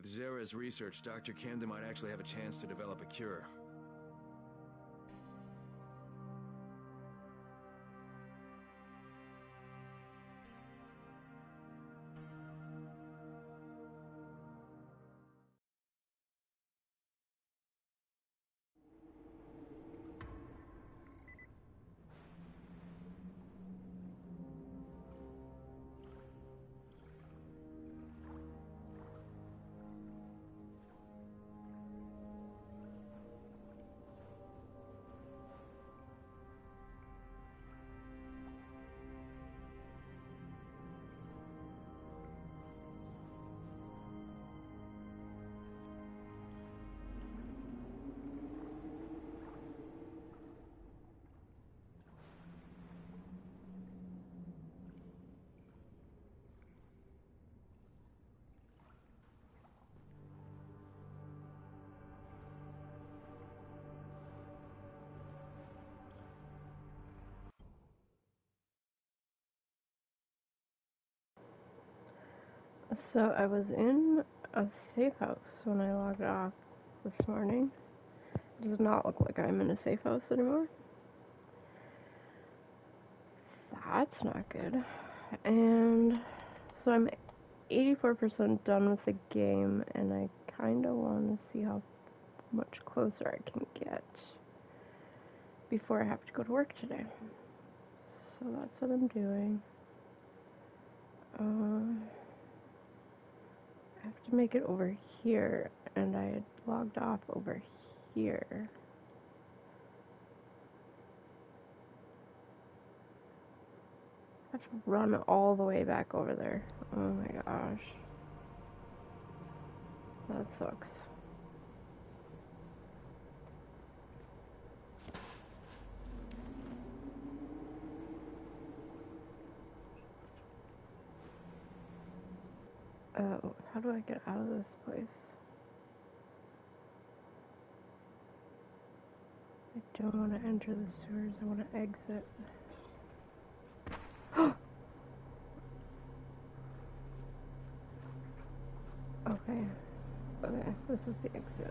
With Zara's research, Dr. Camden might actually have a chance to develop a cure. So I was in a safe house when I logged off this morning. It does not look like I'm in a safe house anymore. That's not good. And so I'm 84% done with the game, and I kind of want to see how much closer I can get before I have to go to work today. So that's what I'm doing. I have to make it over here, and I had logged off over here. I have to run all the way back over there. Oh my gosh. That sucks. Oh, how do I get out of this place? I don't want to enter the sewers, I want to exit. Okay. Okay, this is the exit.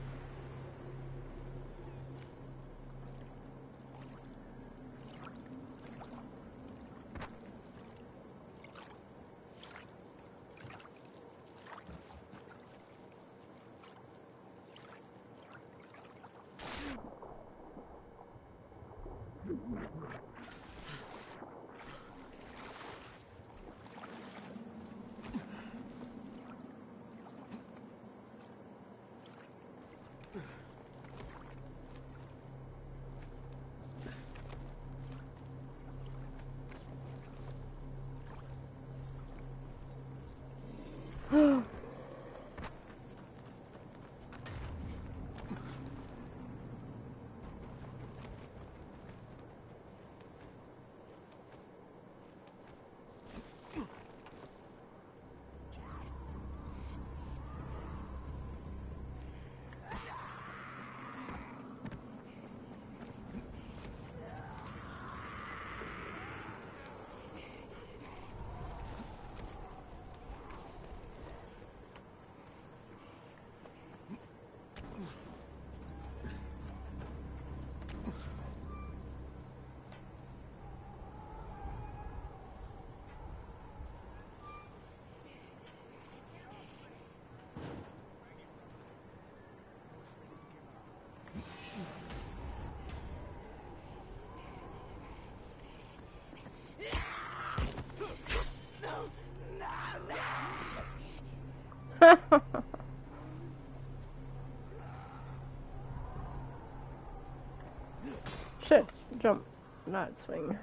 Shit, jump, not swing.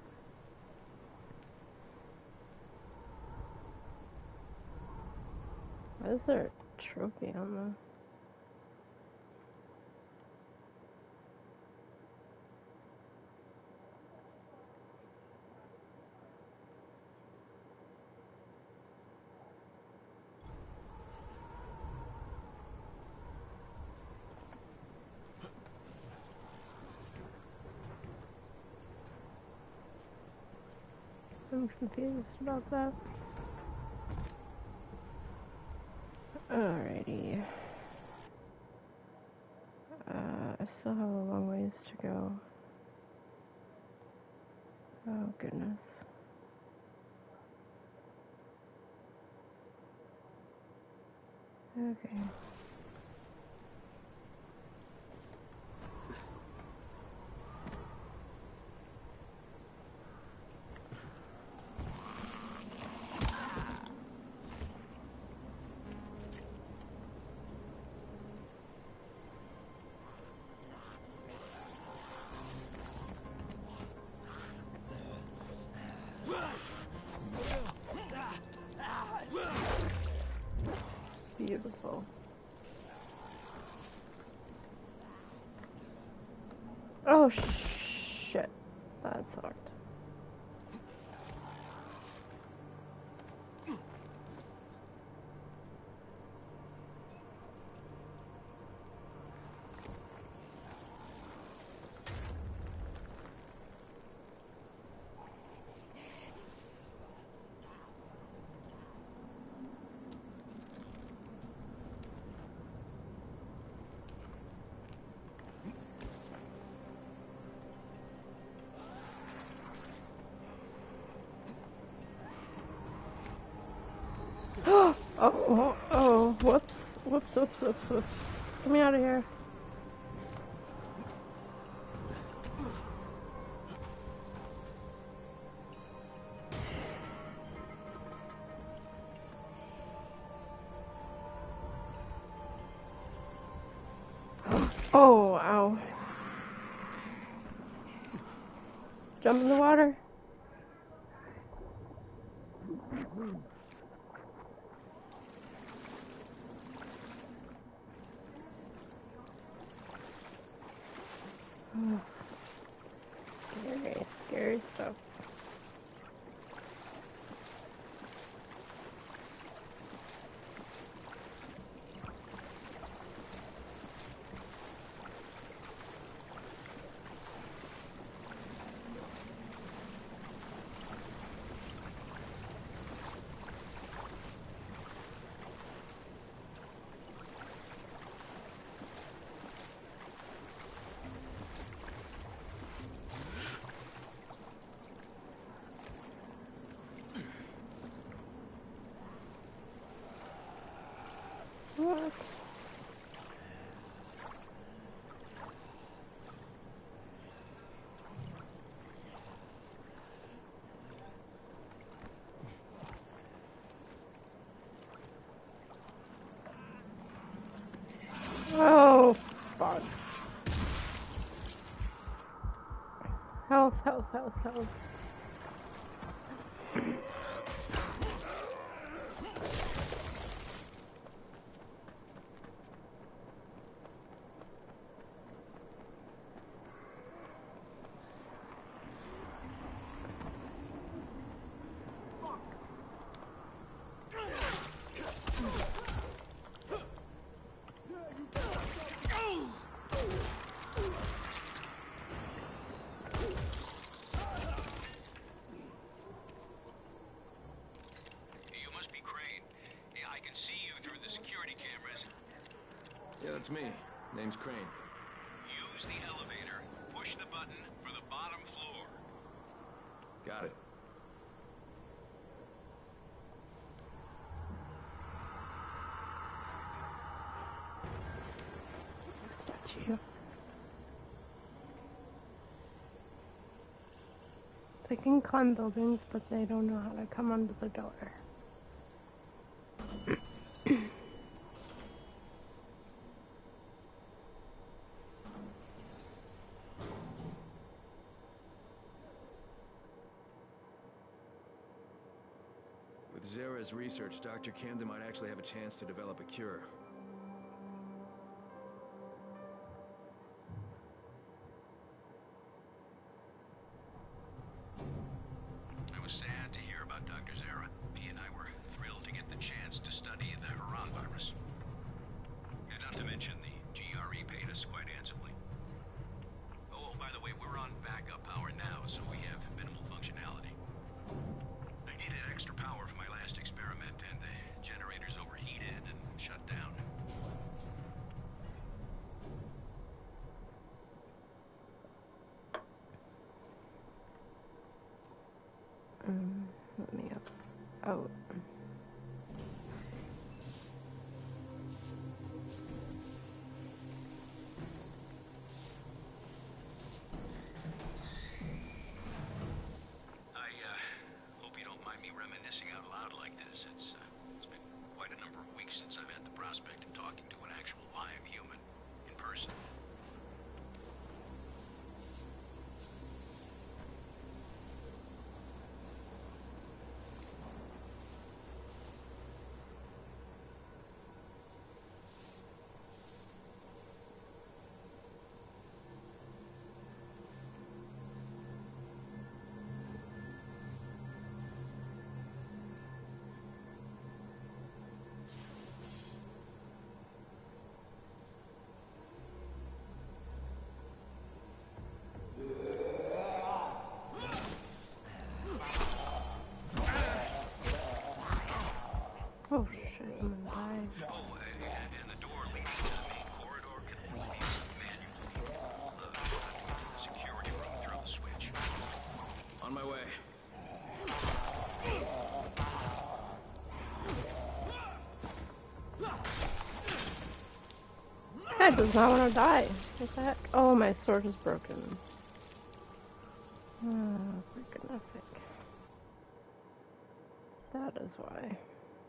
Why is there a trophy on the... I'm confused about that. Alrighty. I still have a long ways to go. Oh, goodness. Okay. Beautiful. Oh, shit. That sucked. Oh, whoops. Whoops. Get me out of here. Oh, ow. Jump in the water. Scary stuff. What? Oh, fuck. Health. Yeah, that's me. Name's Crane. Use the elevator. Push the button for the bottom floor. Got it. Statue. They can climb buildings, but they don't know how to come under the door. With Zara's research, Dr. Camden might actually have a chance to develop a cure. I was sad to hear about Dr. Zara. He and I were thrilled to get the chance to study the Haran virus. And not to mention the GRE paid us quite handsomely. Oh, by the way, we're on backup power now, so we have minimal functionality. I needed extra power for my last experiment, and the generators overheated and shut out. I hope you don't mind me reminiscing out loud like this. It's been quite a number of weeks since I've had the prospect of talking to an actual live human in person. Oh shit, I'm gonna die. Oh, and the door leading to the main corridor can only be opened manually. The security room through the switch. On my way. That does not want to die. What the heck? Oh, my sword is broken. Oh, freaking epic. That is why.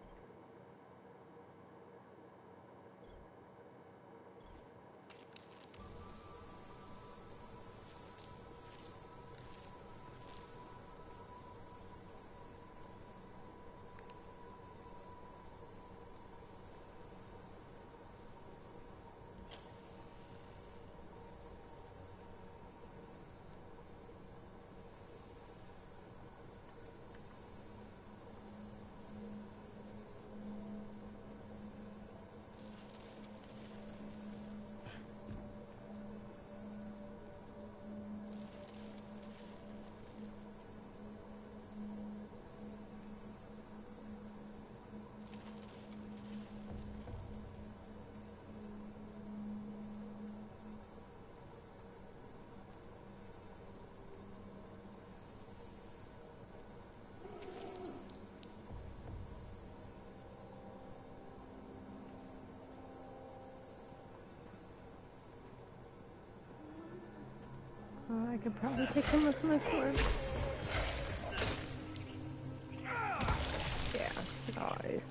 I could probably take him with my sword. Yeah, die.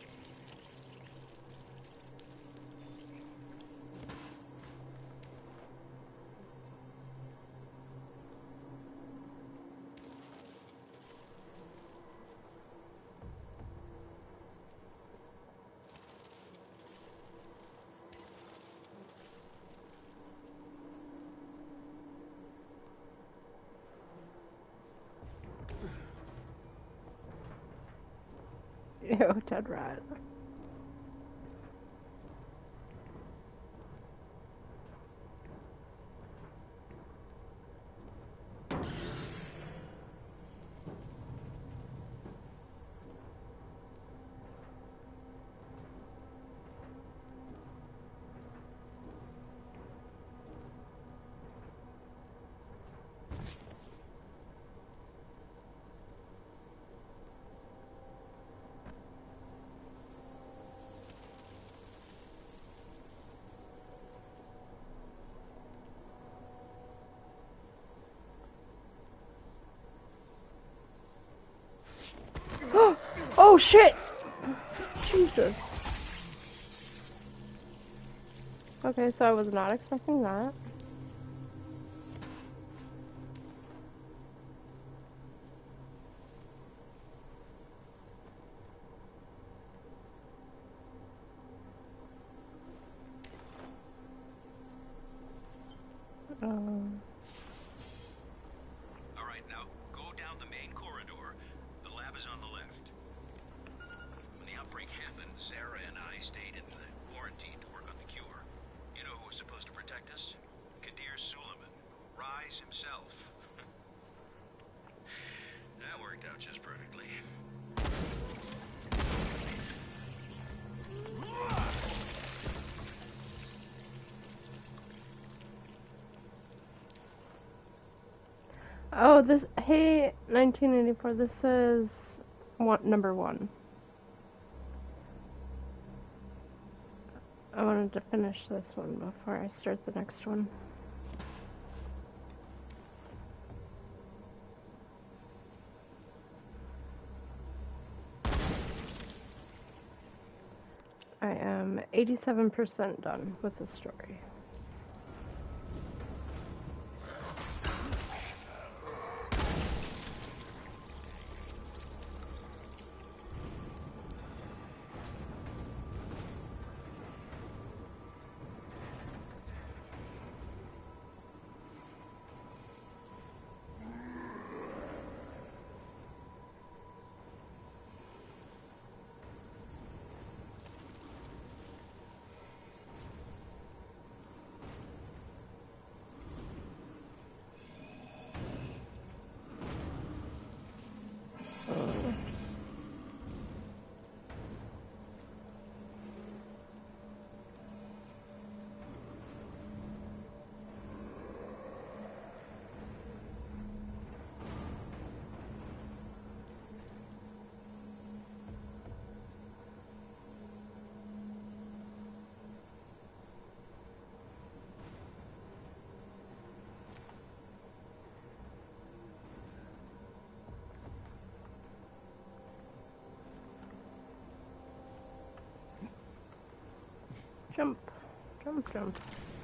Ew, dead rat. Oh shit! Jesus. Okay, so I was not expecting that. All right, now go down the main corridor. The lab is on the left. When the outbreak happened, Sarah and I stayed in the quarantine to work on the cure. You know who was supposed to protect us? Kadir Suleiman. Rise himself. That worked out just perfectly. Oh, this, hey, 1984, this says Number 1. I wanted to finish this one before I start the next one. I am 87% done with the story. Jump, jump, jump.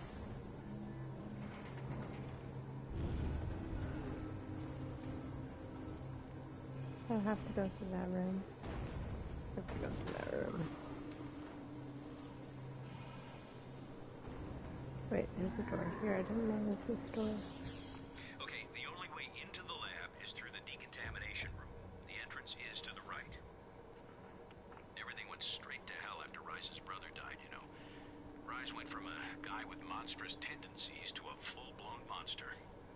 I have to go to that room. I have to go to that room. Wait, there's a door here. I didn't know this was a door. Okay, the only way into the lab is through the decontamination room. The entrance is to the right. Everything went straight to hell after Rice's brother died, you know. Rice went from a guy with monstrous tendencies to a full-blown monster.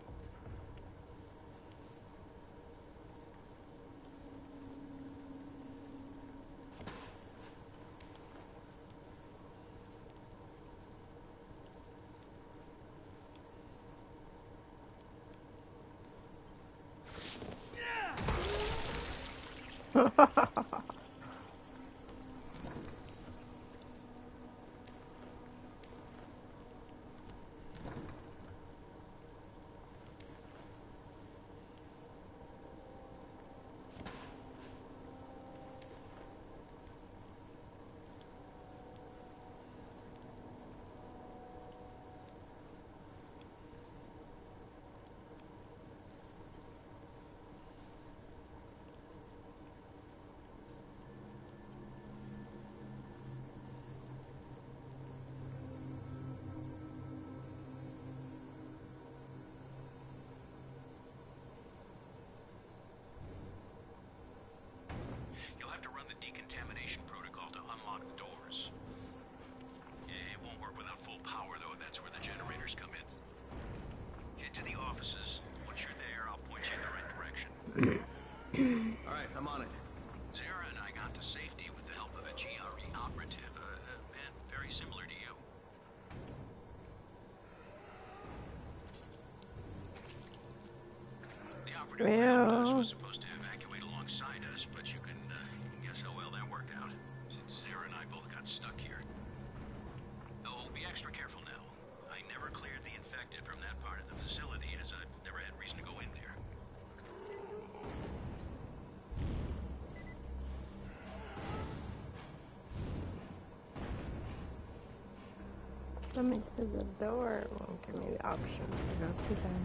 You'll have to run the decontamination protocol to unlock the doors. It won't work without full power, though. That's where the generators come in. Head to the offices. Once you're there, I'll point you in the right direction. All right, I'm on it. Zara and I got to safety with the help of a GRE operative, man very similar to you. The operative was supposed to evacuate alongside us, but you can guess how well that worked out, since Zara and I both got stuck here. Oh, be extra careful now. I never cleared the infected from that part of the facility, as I've never had reason to go in there. Let me to the door. It won't give me the option to go to there.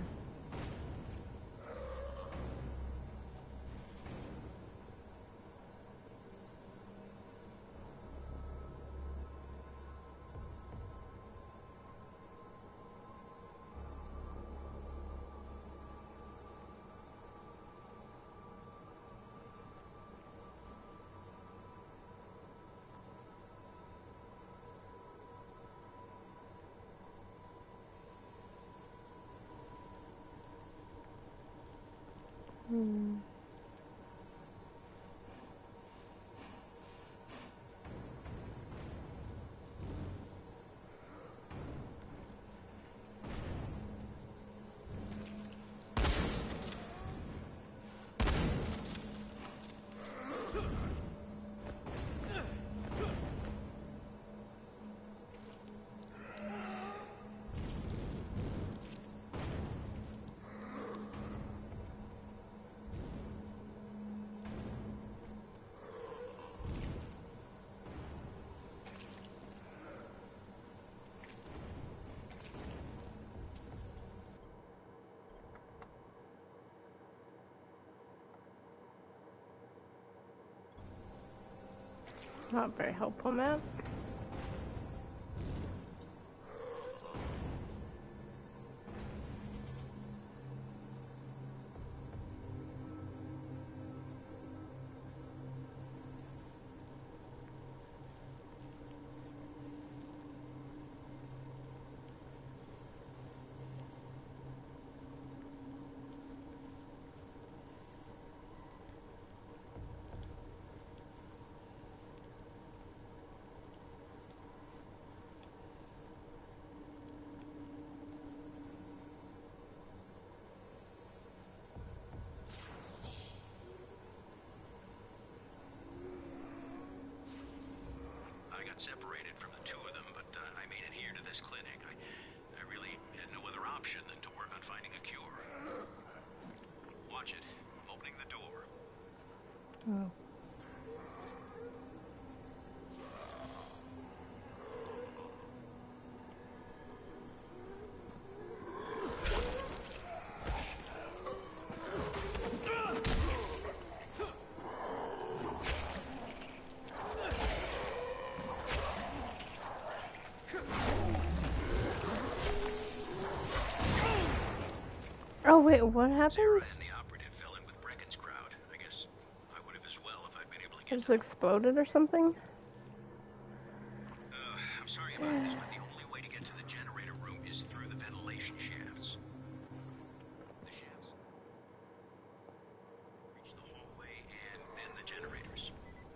Not very helpful map. Separated from the two of them, but I made it here to this clinic. I really had no other option than to work on finding a cure. Watch it. I'm opening the door. Oh. Oh wait, what happened? Zara and the operative fell in with Brecken's crowd. I guess I would have as well if I'd been able to get. It just exploded or something? I'm sorry about this, but the only way to get to the generator room is through the ventilation shafts. The shafts reach the hallway and then the generators.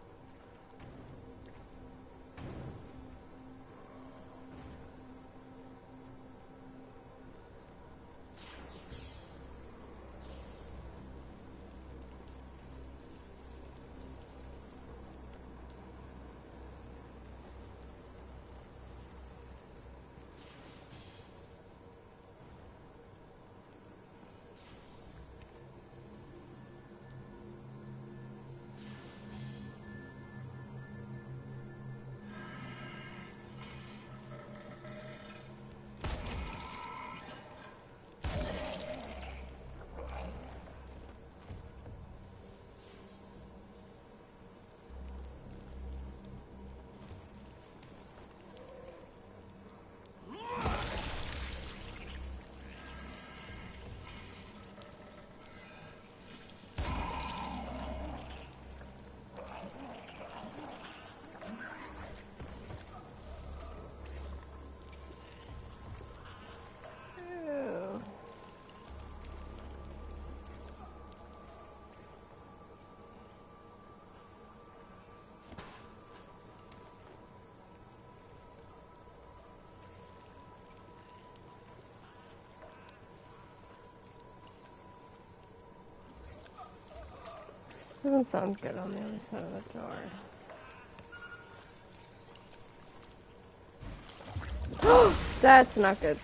Doesn't sound good on the other side of the door. That's not good.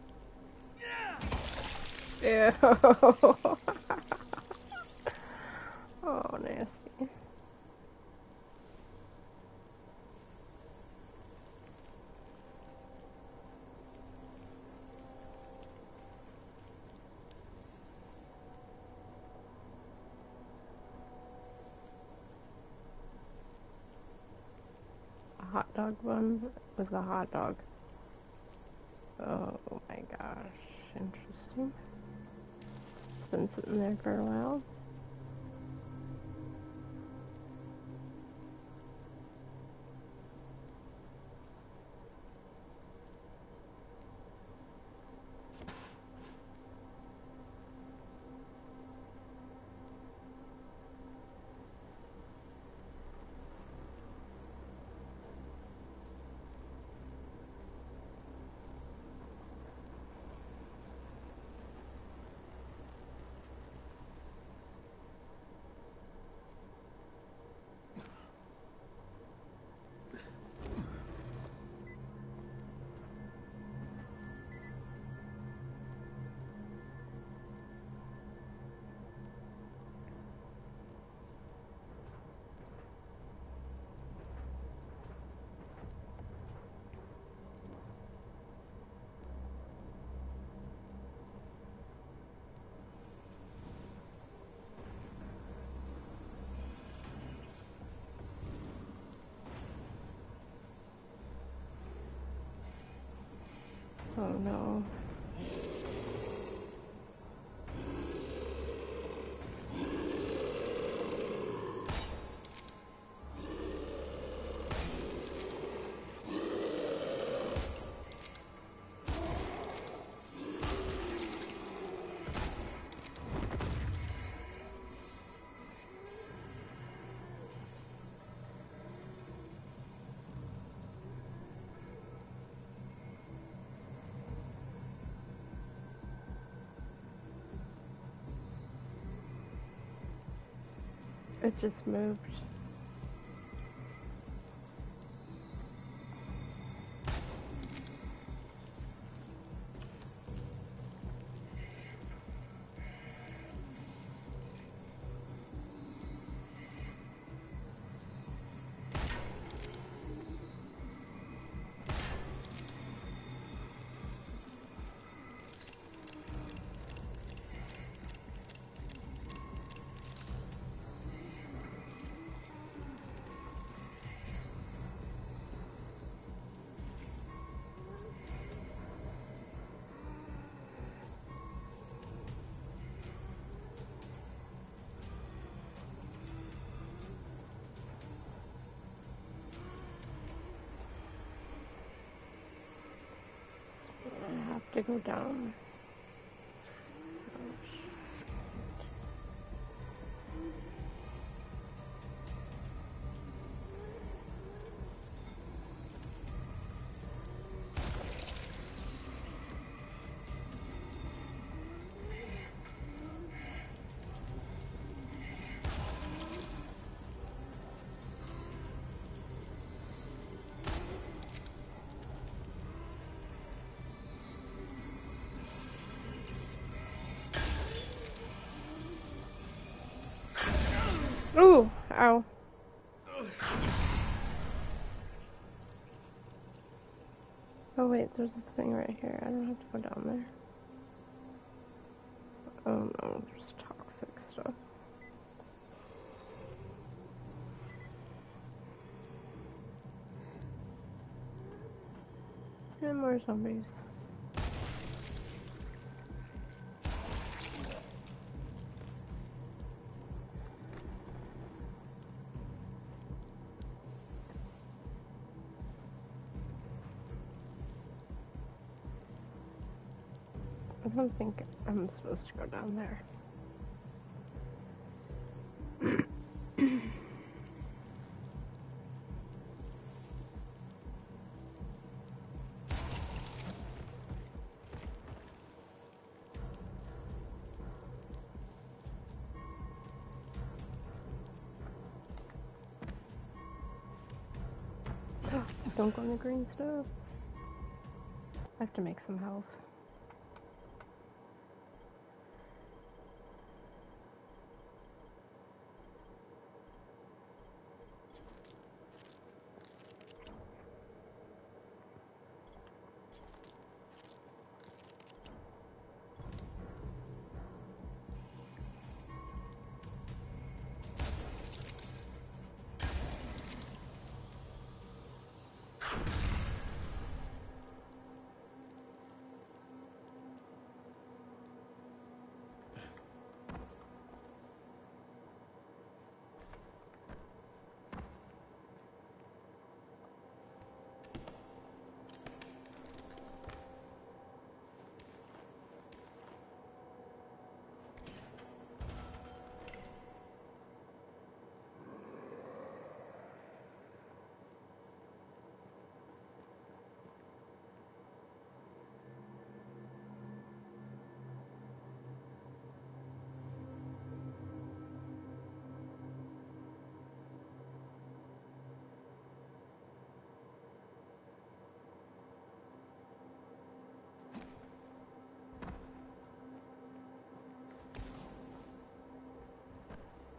Ew. hot dog bun with a hot dog. Oh my gosh, interesting. It's been sitting there for a while. Oh no. It just moved. I have to go down. Ooh, ow. Oh wait, there's a thing right here. I don't have to go down there. Oh no, there's toxic stuff. And more zombies. I don't think I'm supposed to go down there. Don't go on the green stuff. I have to make some health.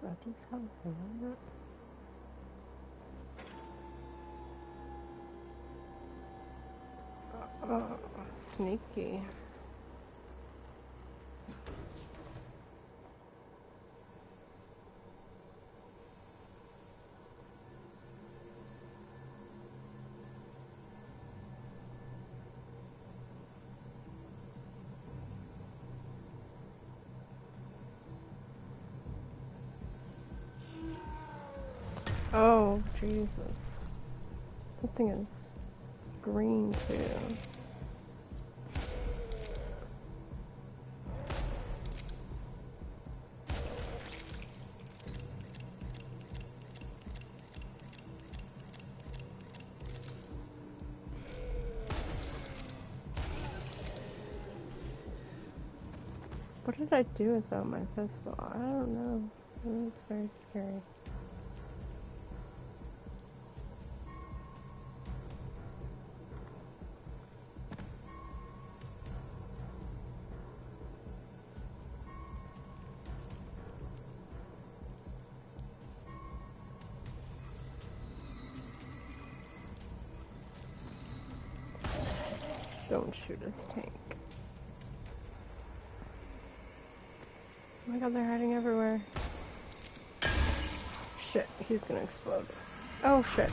That is something. Oh, sneaky. Oh, Jesus. That thing is green, too. What did I do without my pistol? I don't know. It was very scary. Don't shoot his tank. Oh my god, they're hiding everywhere. Shit, he's gonna explode. Oh shit.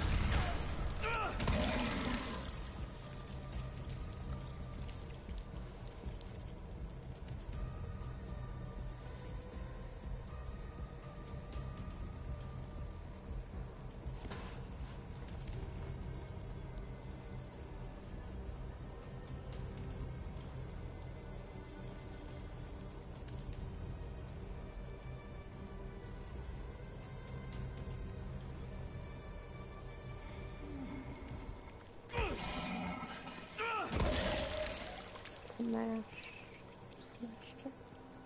Smash. Smashed it.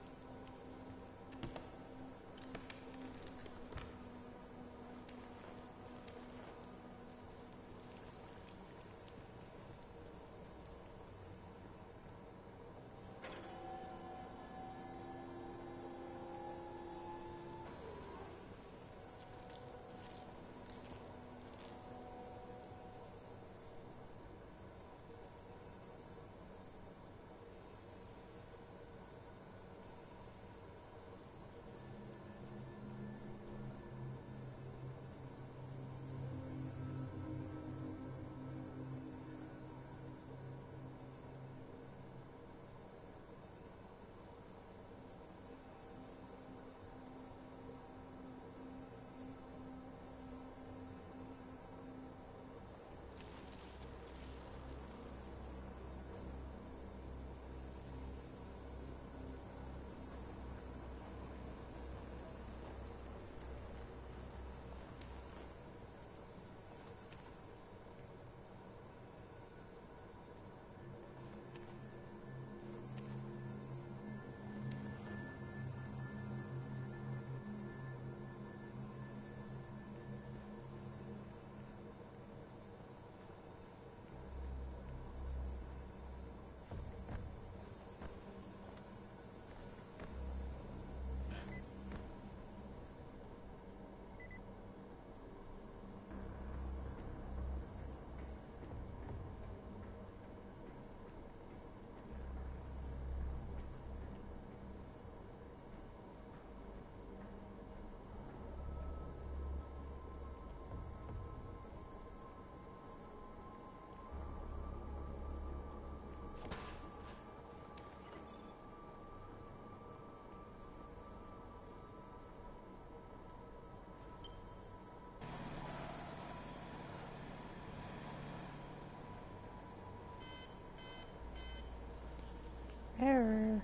Error.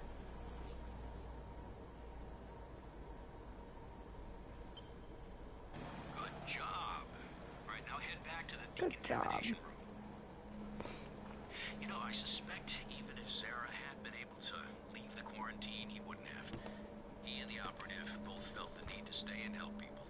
Good job. All right, now head back to the Good job. decontamination room. You know, I suspect even if Zara had been able to leave the quarantine, he wouldn't have. He and the operative both felt the need to stay and help people.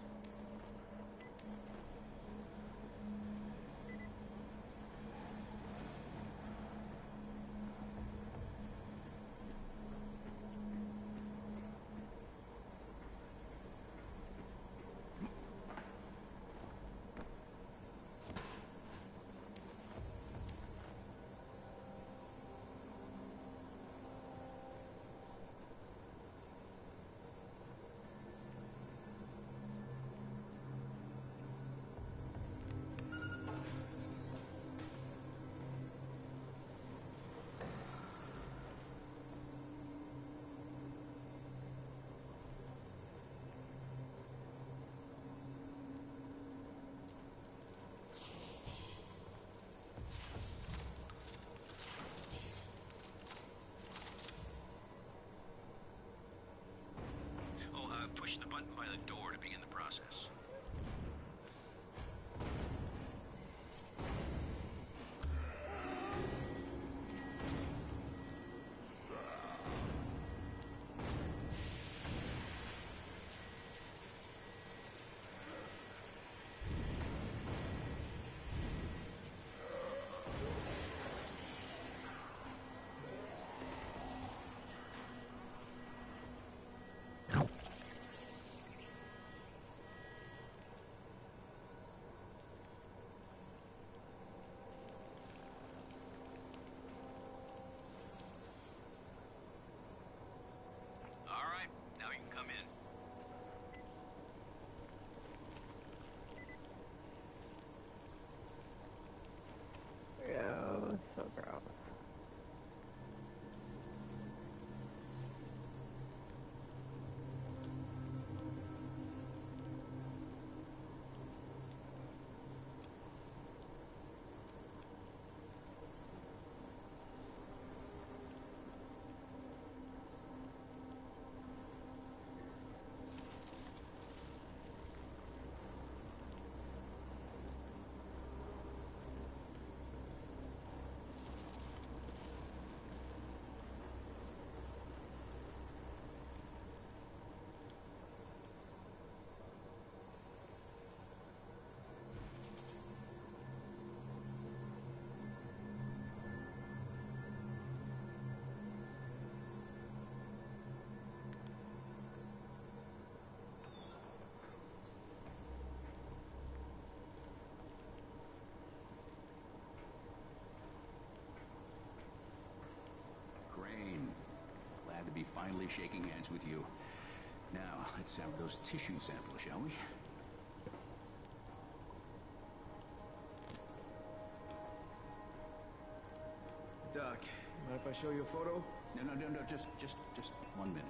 process. All right, now you can come in. Oh, so gross. Crane, glad to be finally shaking hands with you. Now, let's have those tissue samples, shall we? Doc, mind if I show you a photo? No, just 1 minute.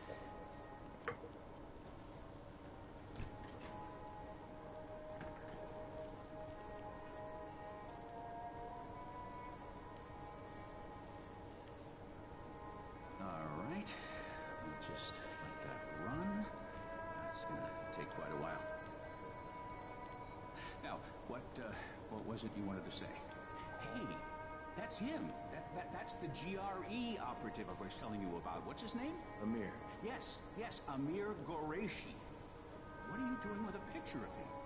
All right, we'll just let that run. That's gonna take quite a while. Now, what was it you wanted to say? Hey, that's him. That's the GRE operative I was telling you about. What's his name? Amir. Yes, Amir Qureshi. What are you doing with a picture of him?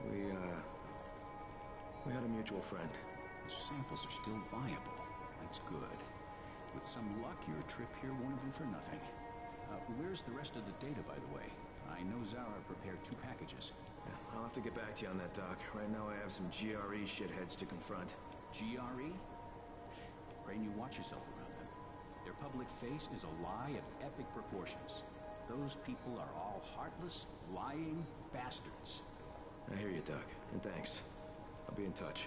We had a mutual friend. The samples are still viable. That's good. With some luck, your trip here won't have been for nothing. Where's the rest of the data, by the way? I know Zara prepared 2 packages. Yeah, I'll have to get back to you on that, Doc. Right now I have some GRE shitheads to confront. GRE? Crane, you watch yourself around them. Their public face is a lie of epic proportions. Those people are all heartless, lying bastards. I hear you, Doc, and thanks. I'll be in touch.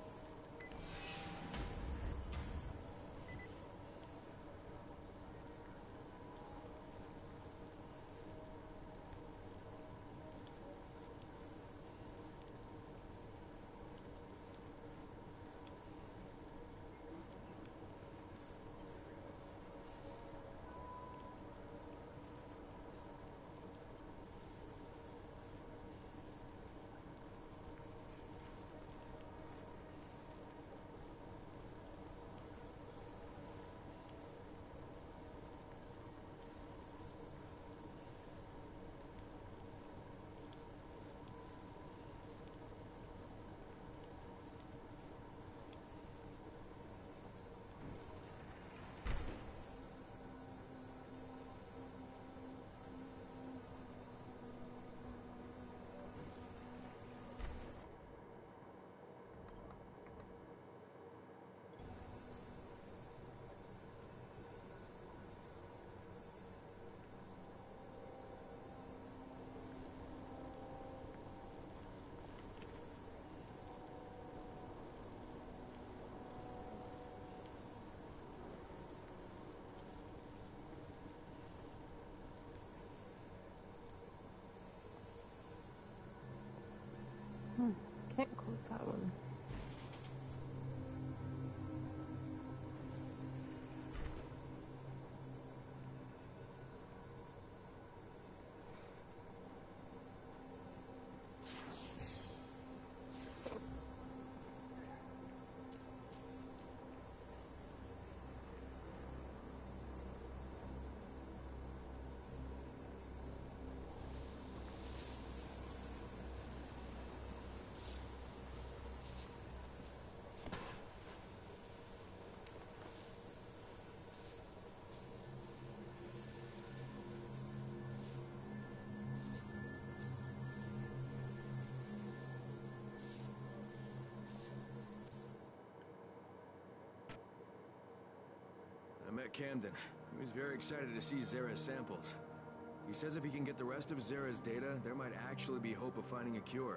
Can't close that one. met Camden. He was very excited to see Zera's samples. He says if he can get the rest of Zera's data, there might actually be hope of finding a cure.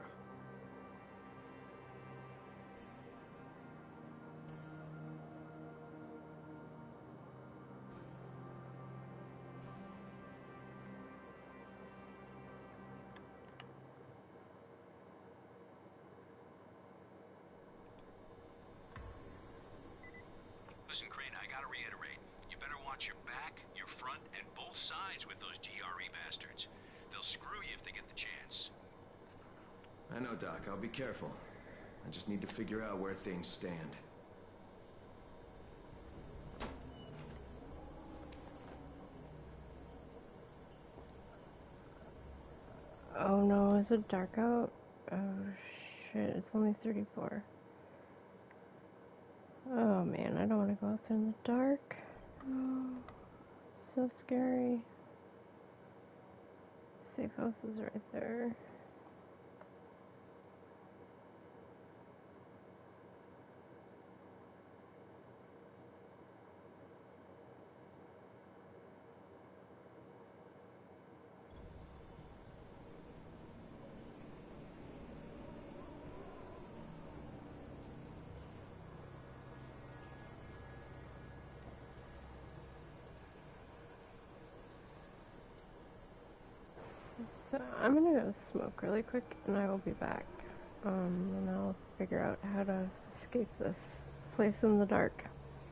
Listen, Crane, I gotta reiterate. You better watch your back, your front, and both sides with those GRE bastards. They'll screw you if they get the chance. I know, Doc. I'll be careful. I just need to figure out where things stand. Oh no, is it dark out? Oh shit, it's only 34. Oh man, I don't want to go out there in the dark. Oh, so scary. Safe house is right there. So I'm gonna go smoke really quick and I will be back. And I'll figure out how to escape this place in the dark.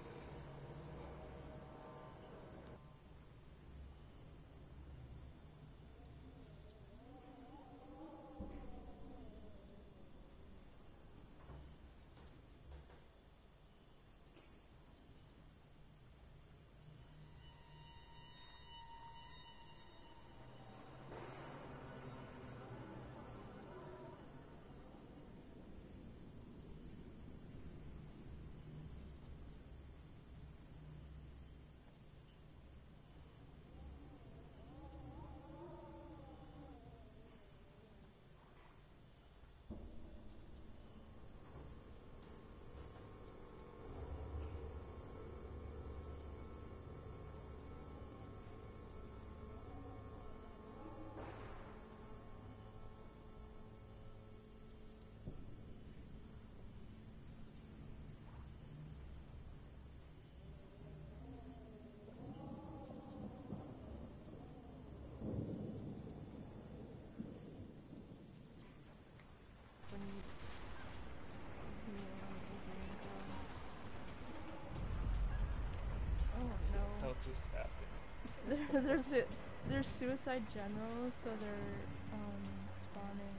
Hell just happened. There's suicide generals, so they're spawning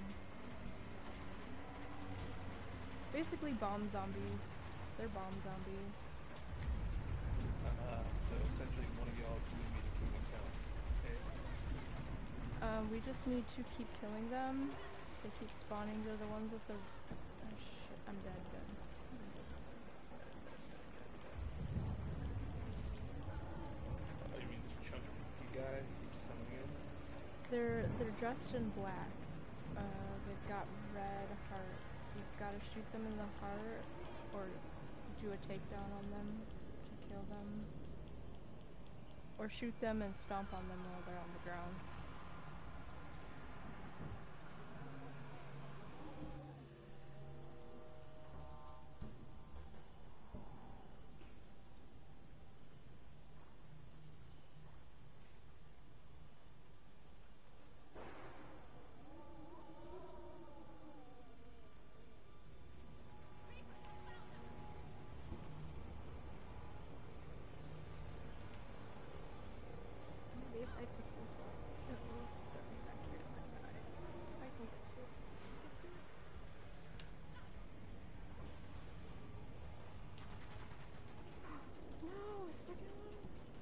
basically bomb zombies. They're bomb zombies. So essentially one of y'all do need to kill count. Okay. We just need to keep killing them. They keep spawning. They're the ones with the. Oh shit! I'm dead. Oh, you mean this chunky guy keeps summoning him? They're dressed in black. They've got red hearts. You've got to shoot them in the heart, or do a takedown on them to kill them, or shoot them and stomp on them while they're on the ground. Maybe if I pick this up, it will start me back here in my eye. If I can get to it. No, second one.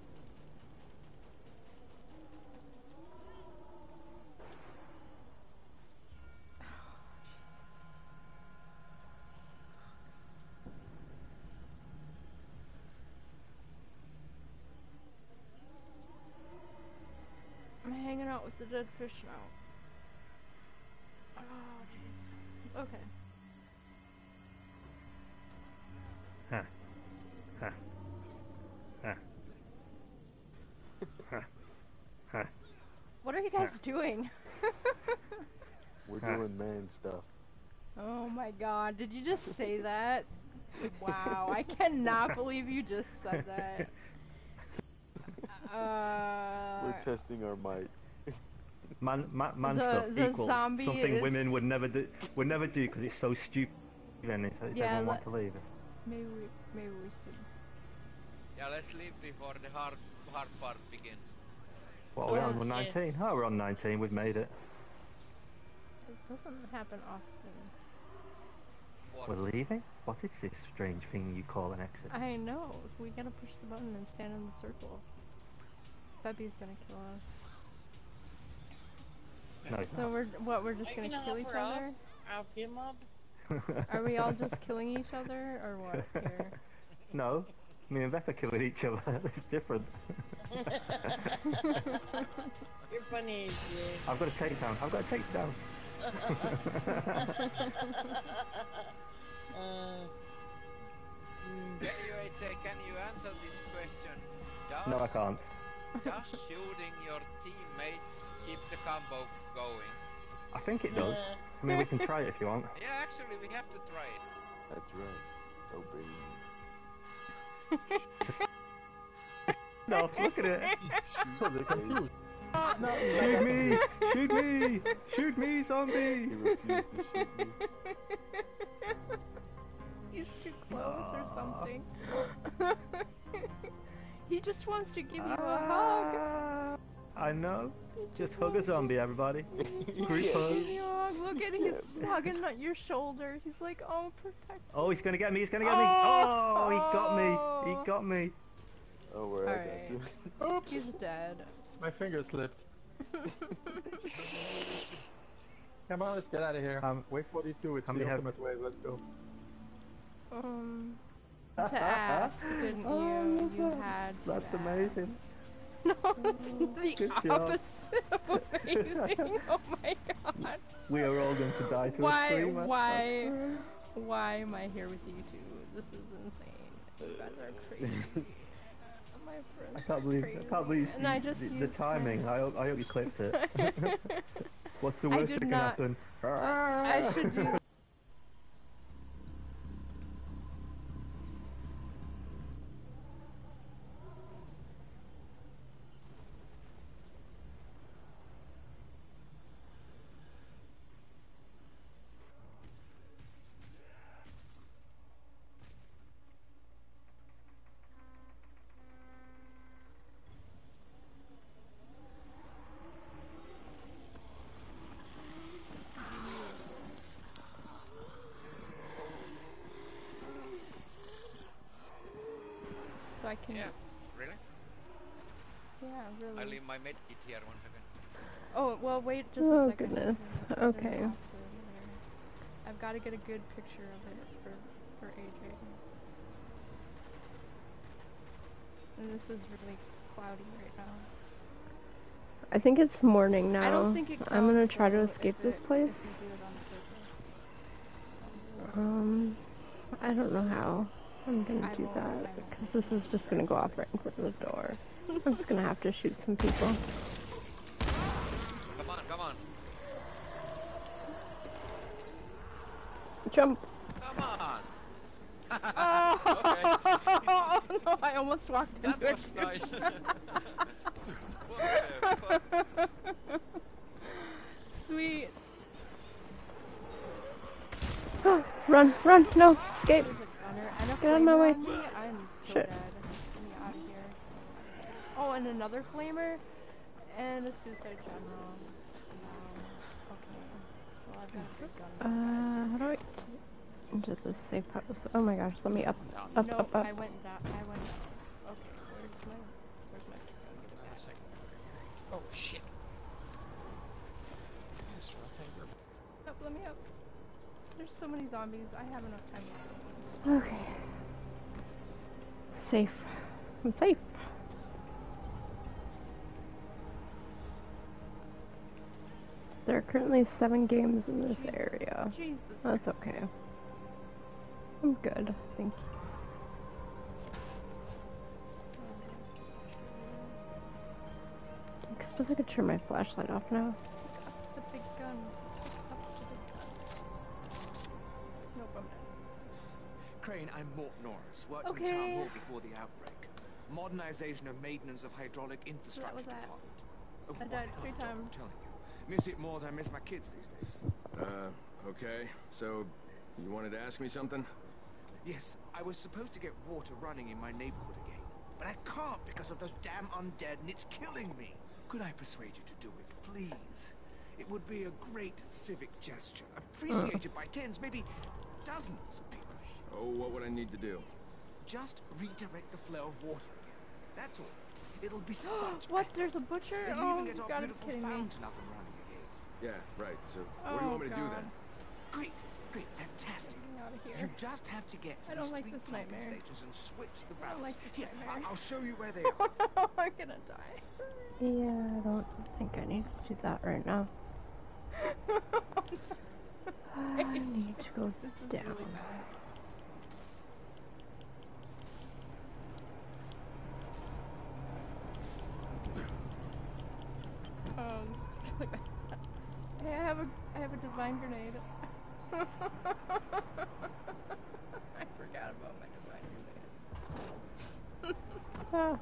I'm hanging out with the dead fish now. Oh, jeez. Okay. Huh. Huh. Huh. What are you guys doing? We're doing man stuff. Oh my god, did you just say that? Wow, I cannot believe you just said that. We're testing our might. Man The- stuff the equals zombie something is- women would never do because it's so stupid and it's Yeah, everyone want to leave. Maybe we should. Yeah, let's leave before the hard part begins. What are we on? Yeah. We're 19? Oh, we're on 19. We've made it. It doesn't happen often. What? We're leaving? What is this strange thing you call an exit? I know, so we gotta push the button and stand in the circle. Pepe's gonna kill us. No, it's So we're just gonna kill each other? I'll him up. not. Are we all just killing each other, or what here? No. Me and Becca killing each other. It's different. You're funny, AJ. I've got a takedown. I've got a takedown. Anyway, can you answer this question? No, I can't. Does shooting your teammate keep the combo going? I think it does. I mean, we can try it if you want. Yeah, actually, we have to try it. That's right. Oh, baby. No, look at it. So they're confused. Shoot me! Shoot me! Shoot me, zombie! He refused to shoot me. He's too close or something. He just wants to give you a hug. I know. He Just hug a wants zombie, everybody. to Group give hug. you a hug. Look at him, he's hugging at your shoulder. He's like, oh, protect. Oh, he's gonna get me. He's gonna get me. Oh, he got me. Oh. He got me. Oh, where I Alright. got you. Oops! He's dead. My finger slipped. Come on, let's get out of here. Wave 42, it's how the many have- ultimate wave, let's go. To ask, didn't you? You had to That's ask. amazing. No, it's the Good job. opposite of amazing. Oh my god. We are all going to die to a screamer. Why am I here with you two? This is insane. You guys are crazy. My friends I can't believe and I just the used timing. I hope you clipped it. What's the I worst did that can not- happen? I should do. So I can. Yeah, really? Yeah, really. I leave my medkit here 1 second. Oh, well, wait just Oh, a second. goodness. There's Okay. an officer there. I've got to get a good picture of it for AJ. And this is really cloudy right now. I think it's morning now. I don't think it counts, I'm gonna try to though, escape if this it- place. If you do it on purpose. I don't know how I'm gonna I do won't, that I because this is just gonna go off right in front of the door. I'm just gonna have to shoot some people. Come on, come on. Jump! Come on. Oh, no, I almost walked That into it. was nice. Sweet. Run! Run! No! Escape! There's a gunner and a Get out of my way. flamer on me. I'm so Shit. dead. Get me out of here. Oh, and another flamer and a suicide general. Okay. Well, I've got a good gun. How do I get into the safe house? Oh my gosh, let me up, up, no, up, up. I went down. Okay, where's my gun? A second. Oh shit. Yes, Up, let me up. There's so many zombies. I have enough time to kill them. Okay. Safe. I'm safe. There are currently 7 games in this area. Jesus. That's okay. I'm good, thank you. suppose I could turn my flashlight off now. The big gun. Up the big gun. Nope, I'm dead. Crane, I'm Mort Norris. Worked Okay. in Town Hall before the outbreak. Modernization of maintenance of hydraulic infrastructure was that. department. Oh, I died what a 3 job, times. I'm telling you. Miss it more than I miss my kids these days. Okay. So, you wanted to ask me something? Yes, I was supposed to get water running in my neighborhood again. But I can't because of those damn undead and it's killing me. Could I persuade you to do it, please? It would be a great civic gesture. Appreciated by tens, maybe dozens of people. Oh, what would I need to do? Just redirect the flow of water again. That's all. It'll be such What? There's a butcher? It'll Oh, even you get our gotta be beautiful kidding me. fountain up and running again. Yeah, right. So, what do you want me to do then? Great, fantastic. Getting out of here. You just have to get to I the don't like street this pumping nightmare. stations and switch the I don't valves. like this Here, nightmare. I'll show you where they are. I'm gonna die. Yeah, I don't think I need to do that right now. I need to go This is down. really bad. This is really bad. Hey, I have a divine grenade. I forgot about my divine grenade. Ah.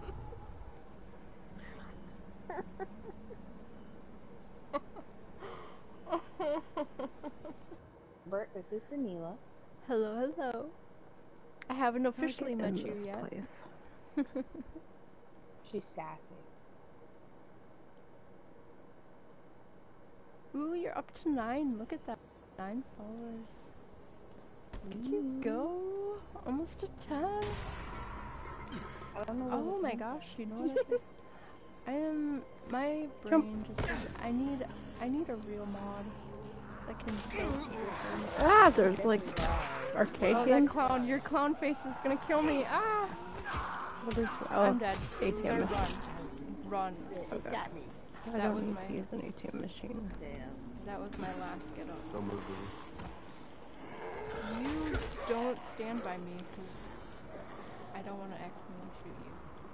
Bert, this is Danila. Hello, hello. I haven't officially Get met in you this yet. place. She's sassy. Ooh, you're up to 9. Look at that. 9 followers. Look you go. Almost to 10. I don't know. Oh my gosh, you know what I think? My brain just I need a real mod that can Ah, there's like arcade Oh, games. that clown, your clown face is gonna kill me. Ah! What is, I'm dead. ATM You gotta machine. Run. Okay. Got me. I That don't was need my- to use an ATM machine. Damn. That was my last get up. Don't move, baby. You don't stand by me, 'cause I don't want to accidentally shoot you.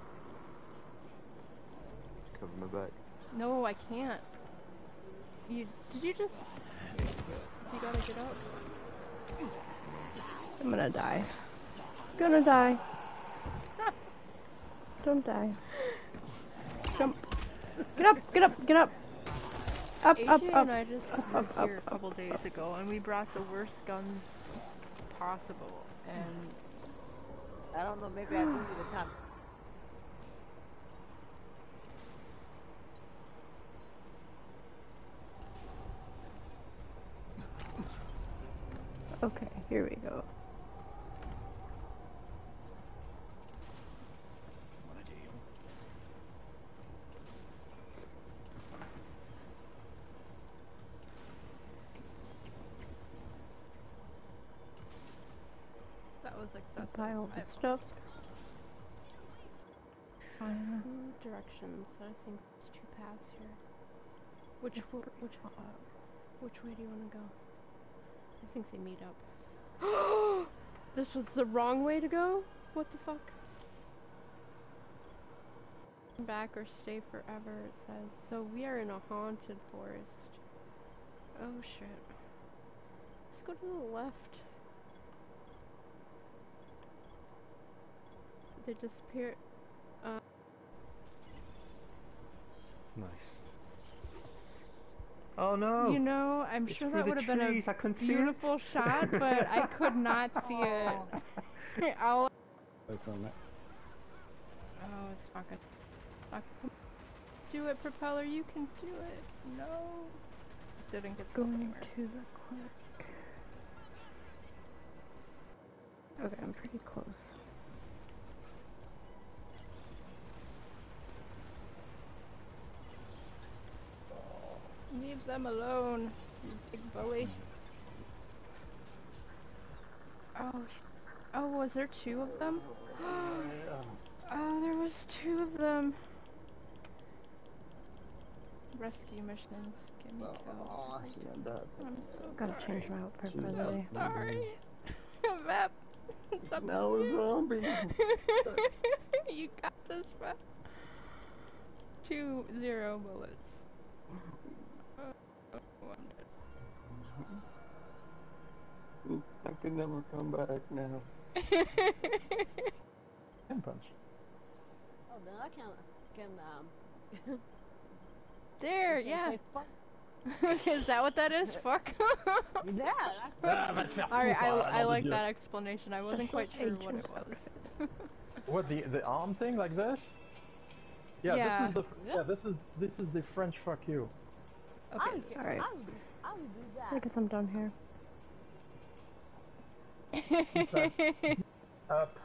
Cover my back. No, I can't. Did you just... You gotta get up. I'm gonna die. Gonna die. Don't die. Jump. Get up, get up, get up. Up, AJ up, up. and I just were up, here a couple days ago, and we brought the worst guns possible, and... I don't know, maybe I do need the time. Okay, here we go. Want a deal? That was excessive. Buy all the I- stuffs. Fine. Two directions. I think there's 2 paths here. Which way do you want to go? I think they meet up. This was the wrong way to go? What the fuck? Come back or stay forever, it says. So we are in a haunted forest. Oh shit. Let's go to the left. They disappear. Nice. Oh no! You know, I'm It's sure through that the would have been trees. I a couldn't see it. beautiful shot, but I could not see it. I'll... Away from it. Oh, it's not good. Not good. Do it, propeller. You can do it. No. Didn't get Going anywhere. to the clinic. Okay, I'm pretty close. Leave them alone, you big bully. Oh, was there 2 of them? Oh, there was 2 of them. Rescue missions. Get me killed. I'm so Gotta sorry. change my outfit She's for the out. day. Sorry. Vep. It's up Now to a you. zombie. You got this, Vep. 0 bullets. Oh, I'm dead. Ooh, I can never come back now. Hand punch. Oh, then I can There, can yeah. say fuck. Is that what that is? Fuck? Yeah. Alright, I like that explanation. I wasn't quite sure what it was. What, the arm thing like this? Yeah. This is the French fuck you. Okay, alright. I would do that. I guess I'm done here. Up.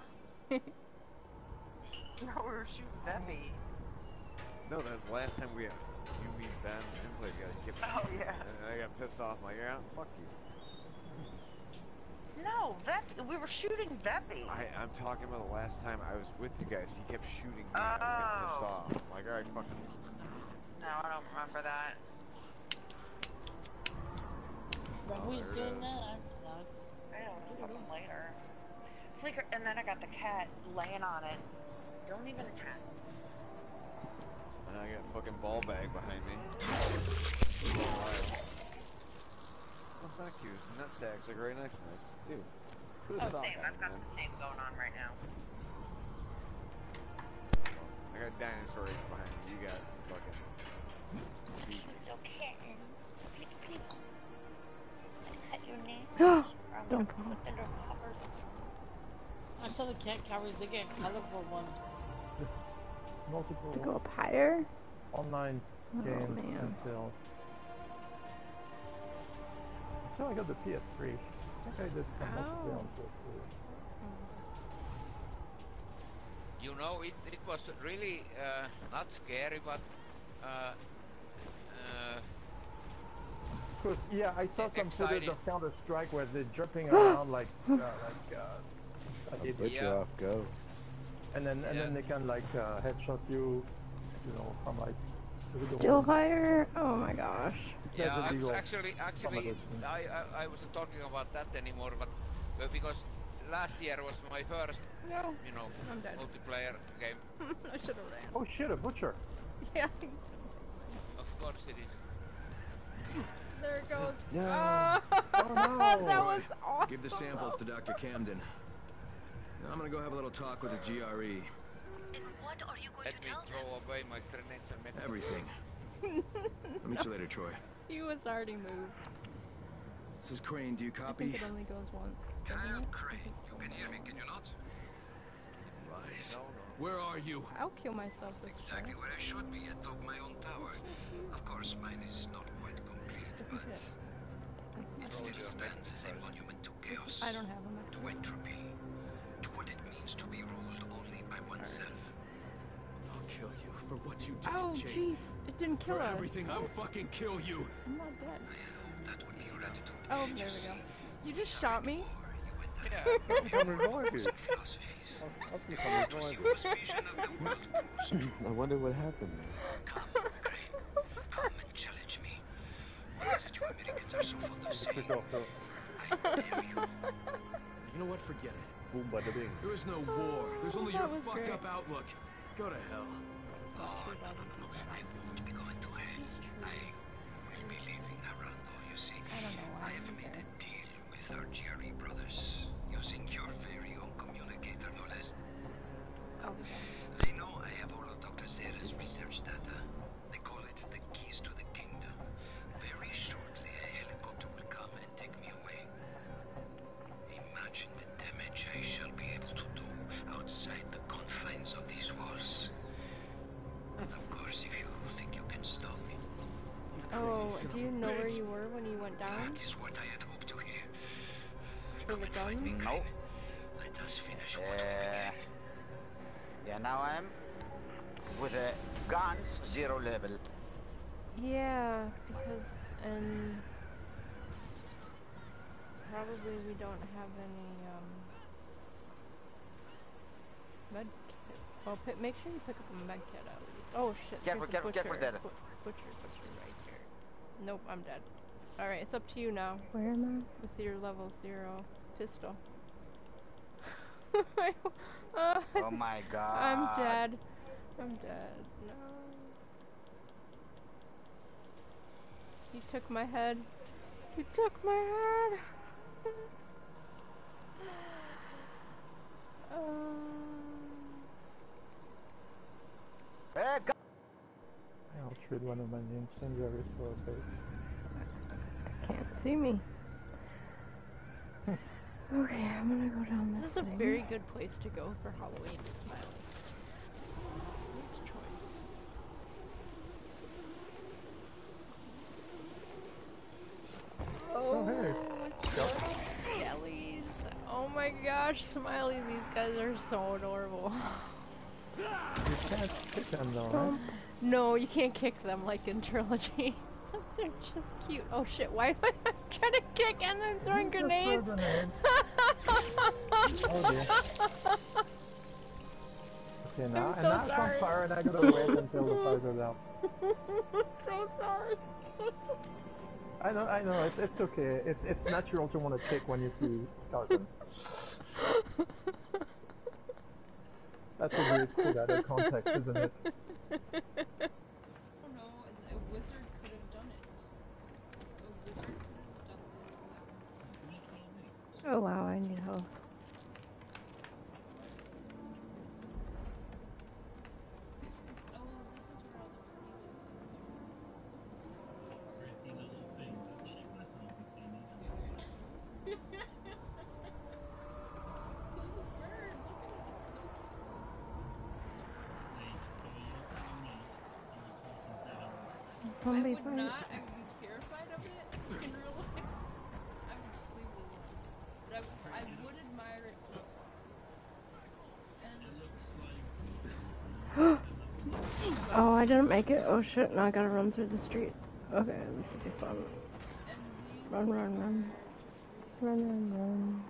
No, we were shooting Debbie. No, that was the last time you, me, Ben, and played together. Oh, yeah. And I got pissed off. I'm like, yeah, fuck you. No, we were shooting Debbie. I'm talking about the last time I was with you guys. He kept shooting me. I was getting pissed off. I'm like, alright, fuck you. No, I don't remember that. Who's doing that? That sucks. I don't know, fucking later. Flicker, and then I got the cat laying on it. Don't even attack. And I got a fucking ball bag behind me. Well, thank you. Nutsacks are right next to me. Dude. Oh, same. I've got the same going on right now. I got dinosaurs behind me. You got fucking... Little kitten. Peep. Cut your nails. Don't fall. Put the little covers on. I saw the cat cowards. They get colorful ones. Multiple To go up higher? online games man. until... Until I got the PS3. I think I did some multiplayer on PS3. You know, it was really not scary, but Cause yeah, I saw some footage exciting. of Counter-Strike where they're jumping around like Butcher Yeah. off go. and then they can like headshot you, you know, from like Still higher? Oh my gosh. yeah, illegal. actually, I wasn't talking about that anymore, but because last year was my first, No, you know, I'm dead. multiplayer game. I should have ran. Oh shit, a butcher! Yeah. Of course it is. There it goes. Yeah. Oh, no. that was awesome. Give the samples to Dr. Camden. Now I'm gonna go have a little talk with the GRE. What are you going Let me throw away my grenades and make Everything. I'll meet you later, Troy. He was already moved. This is Crane. Do you I copy? think it only goes once. Kyle Crane, you can hear me, can you not? Rise. Where are you? I'll kill myself this Exactly time. where I should be, atop my own tower. Of course, mine is not quite complete, but it still stands as a monument to chaos, I don't have him. to entropy, to what it means to be ruled only by oneself. I'll kill you for what you did Oh, to Jake. jeez. It didn't kill For us. everything, I'll fucking kill you. I'm not dead. That would be your attitude. Oh, there we go. You just shot me? Yeah. Come revive you. Ask me come revive you. I wonder what happened there. Come and challenge me. What is it you Americans are so fond of saying? Took off I dare you. You know what? Forget it. Boom, bada bing. There is no war. There's only That your was fucked great. up outlook. Go to hell. Oh, no. I won't be going to hell. I will be leaving Arando, you see. I don't know why I have I'm made there. a deal with our GRE brothers, using your very own communicator, no less. Oh, okay. They know I have all of Dr. Zera's research data. They call it the keys to the kingdom. Very shortly, a helicopter will come and take me away. Imagine the damage I shall be able to do outside the confines of these walls. Of course, if you think you can stop me. Oh, son do of you a know where bitch. you were when you went down? That is what I had hoped to hear. For the guns? Nope. Let us finish what we began. Yeah, now I'm with a guns 0 level. Yeah, because, and probably we don't have any, med kit. Well, make sure you pick up a med kit at least. Oh shit, Careful, there's a careful, butcher. careful, Butcher right here. Nope, I'm dead. Alright, it's up to you now. Where am With your level 0 pistol. Oh my god. I'm dead. I'm dead. No. You took my head. You took my head. I'll trade one of my incendiaries for a bait. Can't see me. Okay, I'm gonna go down this This is a thing. very good place to go for Halloween, Smiley. Nice choice. Oh, hey. Skellies. Oh my gosh, Smiley, these guys are so adorable. You can't kick them though, right? No, you can't kick them like in Trilogy. They're just cute. Oh shit, why am I trying to kick and I'm throwing grenades? Oh dear. Okay, now, I'm and so now it's on sorry. fire and I gotta wait until the fire goes out. So sorry. I know, it's okay. It's natural to want to kick when you see skeletons. That's a weird quote out of context, isn't it? Oh no, a wizard could have done it. A wizard could have done it. Oh wow, I need health. Zombie fight. I would be terrified of it in real life. I would just leave it alone. But I would admire it. And Oh, I didn't make it. Oh shit, now I gotta run through the street. Okay, this will be fun. Run, run, run. Run, run, run.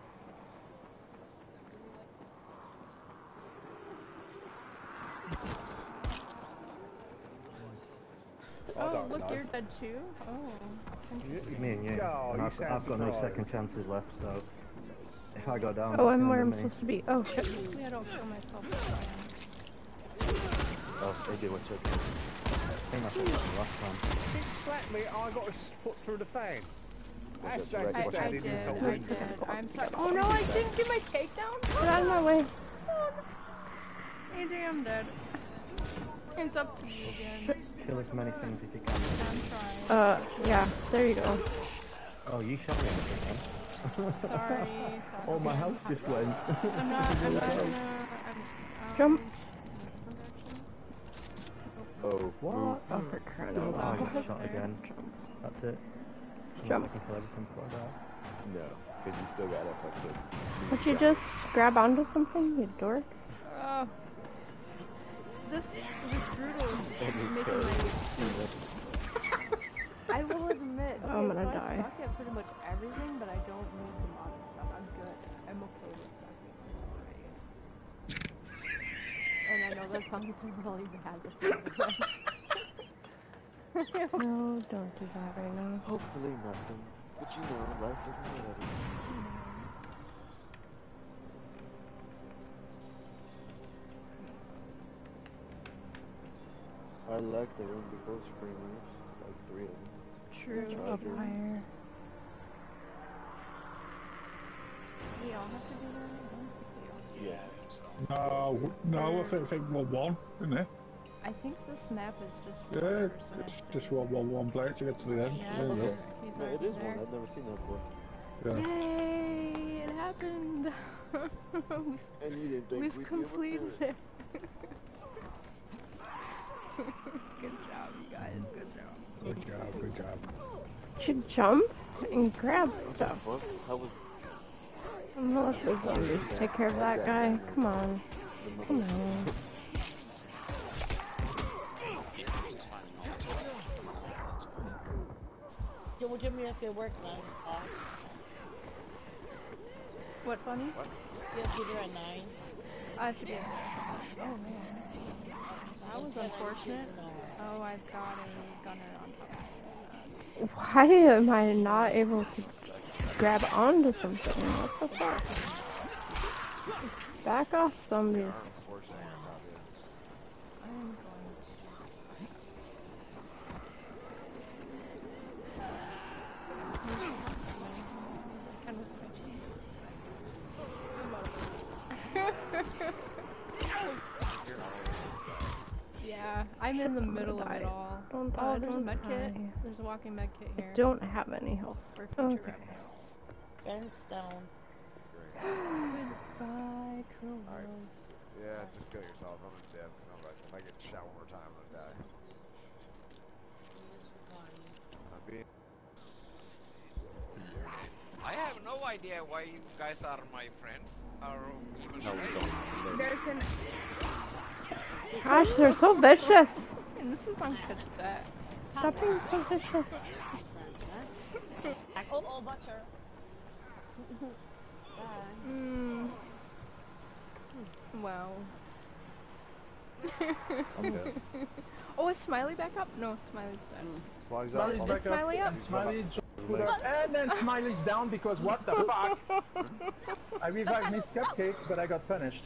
oh, look, you're dead too? Oh. Me and you. Oh, And you I've got no second chances left, so if I go down, Oh, that's I'm the where end I'm of me. supposed to be. Oh shit. Hopefully I don't kill myself. Oh, they do what you do. I think that's what happened last time. He slapped me, I got his foot through the fan. That's it, right, just watch I added did, insult. I did. I'm sorry. Oh no, I didn't get my takedown? Get out of my way. AJ, I'm dead. It's up to you again. Kill as many things if you can. I'm trying. Yeah, there you go. Oh, you shot me in the thing, Sorry. Oh, my health just went. I'm not Jump. Oh, What? Oh, for crying out Oh, I loud. got shot again. That's it. I'm Jump. not looking for everything before that. No, because you still got it fucking. Would you just grab onto something, you dork? This was brutal. Making I will admit, Oh, I'm gonna I die. suck at pretty much everything, but I don't need the modern stuff. I'm good. I'm okay with sucking. And I know that sounds really bad. No, don't do that right now. Hopefully nothing. But you know, life doesn't matter. I like the room before screamers, like 3 of them. True. Up higher. We all have to do that? Yeah. No, I think one, isn't it? I think this map is just Yeah, one it's person. just one player to get to the end. Yeah, There you go. he's No, it already is there. one, I've never seen that before. Yeah. Yay! It happened! And you didn't think We've we'd be able to do completed it. it. Good job, you guys. Good job. Good job. You should jump and grab stuff. What? How was... I'm gonna let the zombies take care of that guy. Come on. Come on. So what time you have to work, 9 o'clock? What, Bunny? You have to be there at 9? I have to be there. Oh, man. That was unfortunate. Oh, I've got a gunner on top of me. Why am I not able to grab onto something? What the fuck? Back off, zombies. I'm going I'm in the middle of it all. Don't Oh, die, there's a don't med kit. die. There's a walking med kit here. I don't have any health. For future Okay. reference. Benstone. Goodbye, cruel Alright. world. Yeah, just kill yourself. I'm gonna dead. If I get shot one more time, I'm gonna die. I'm being... I have no idea why you guys are my friends. Or even No, we don't. There's an. Gosh, they're so vicious. And this is on cadet. Stop being so vicious. Oh, butcher. Wow. I'm dead. Oh, is Smiley back up? No, Smiley's dead. Smiley's Smiley's up. back up. Smiley up? And Smiley put up. And then Smiley's down because what the fuck? I revived Miss Cupcake, but I got punished.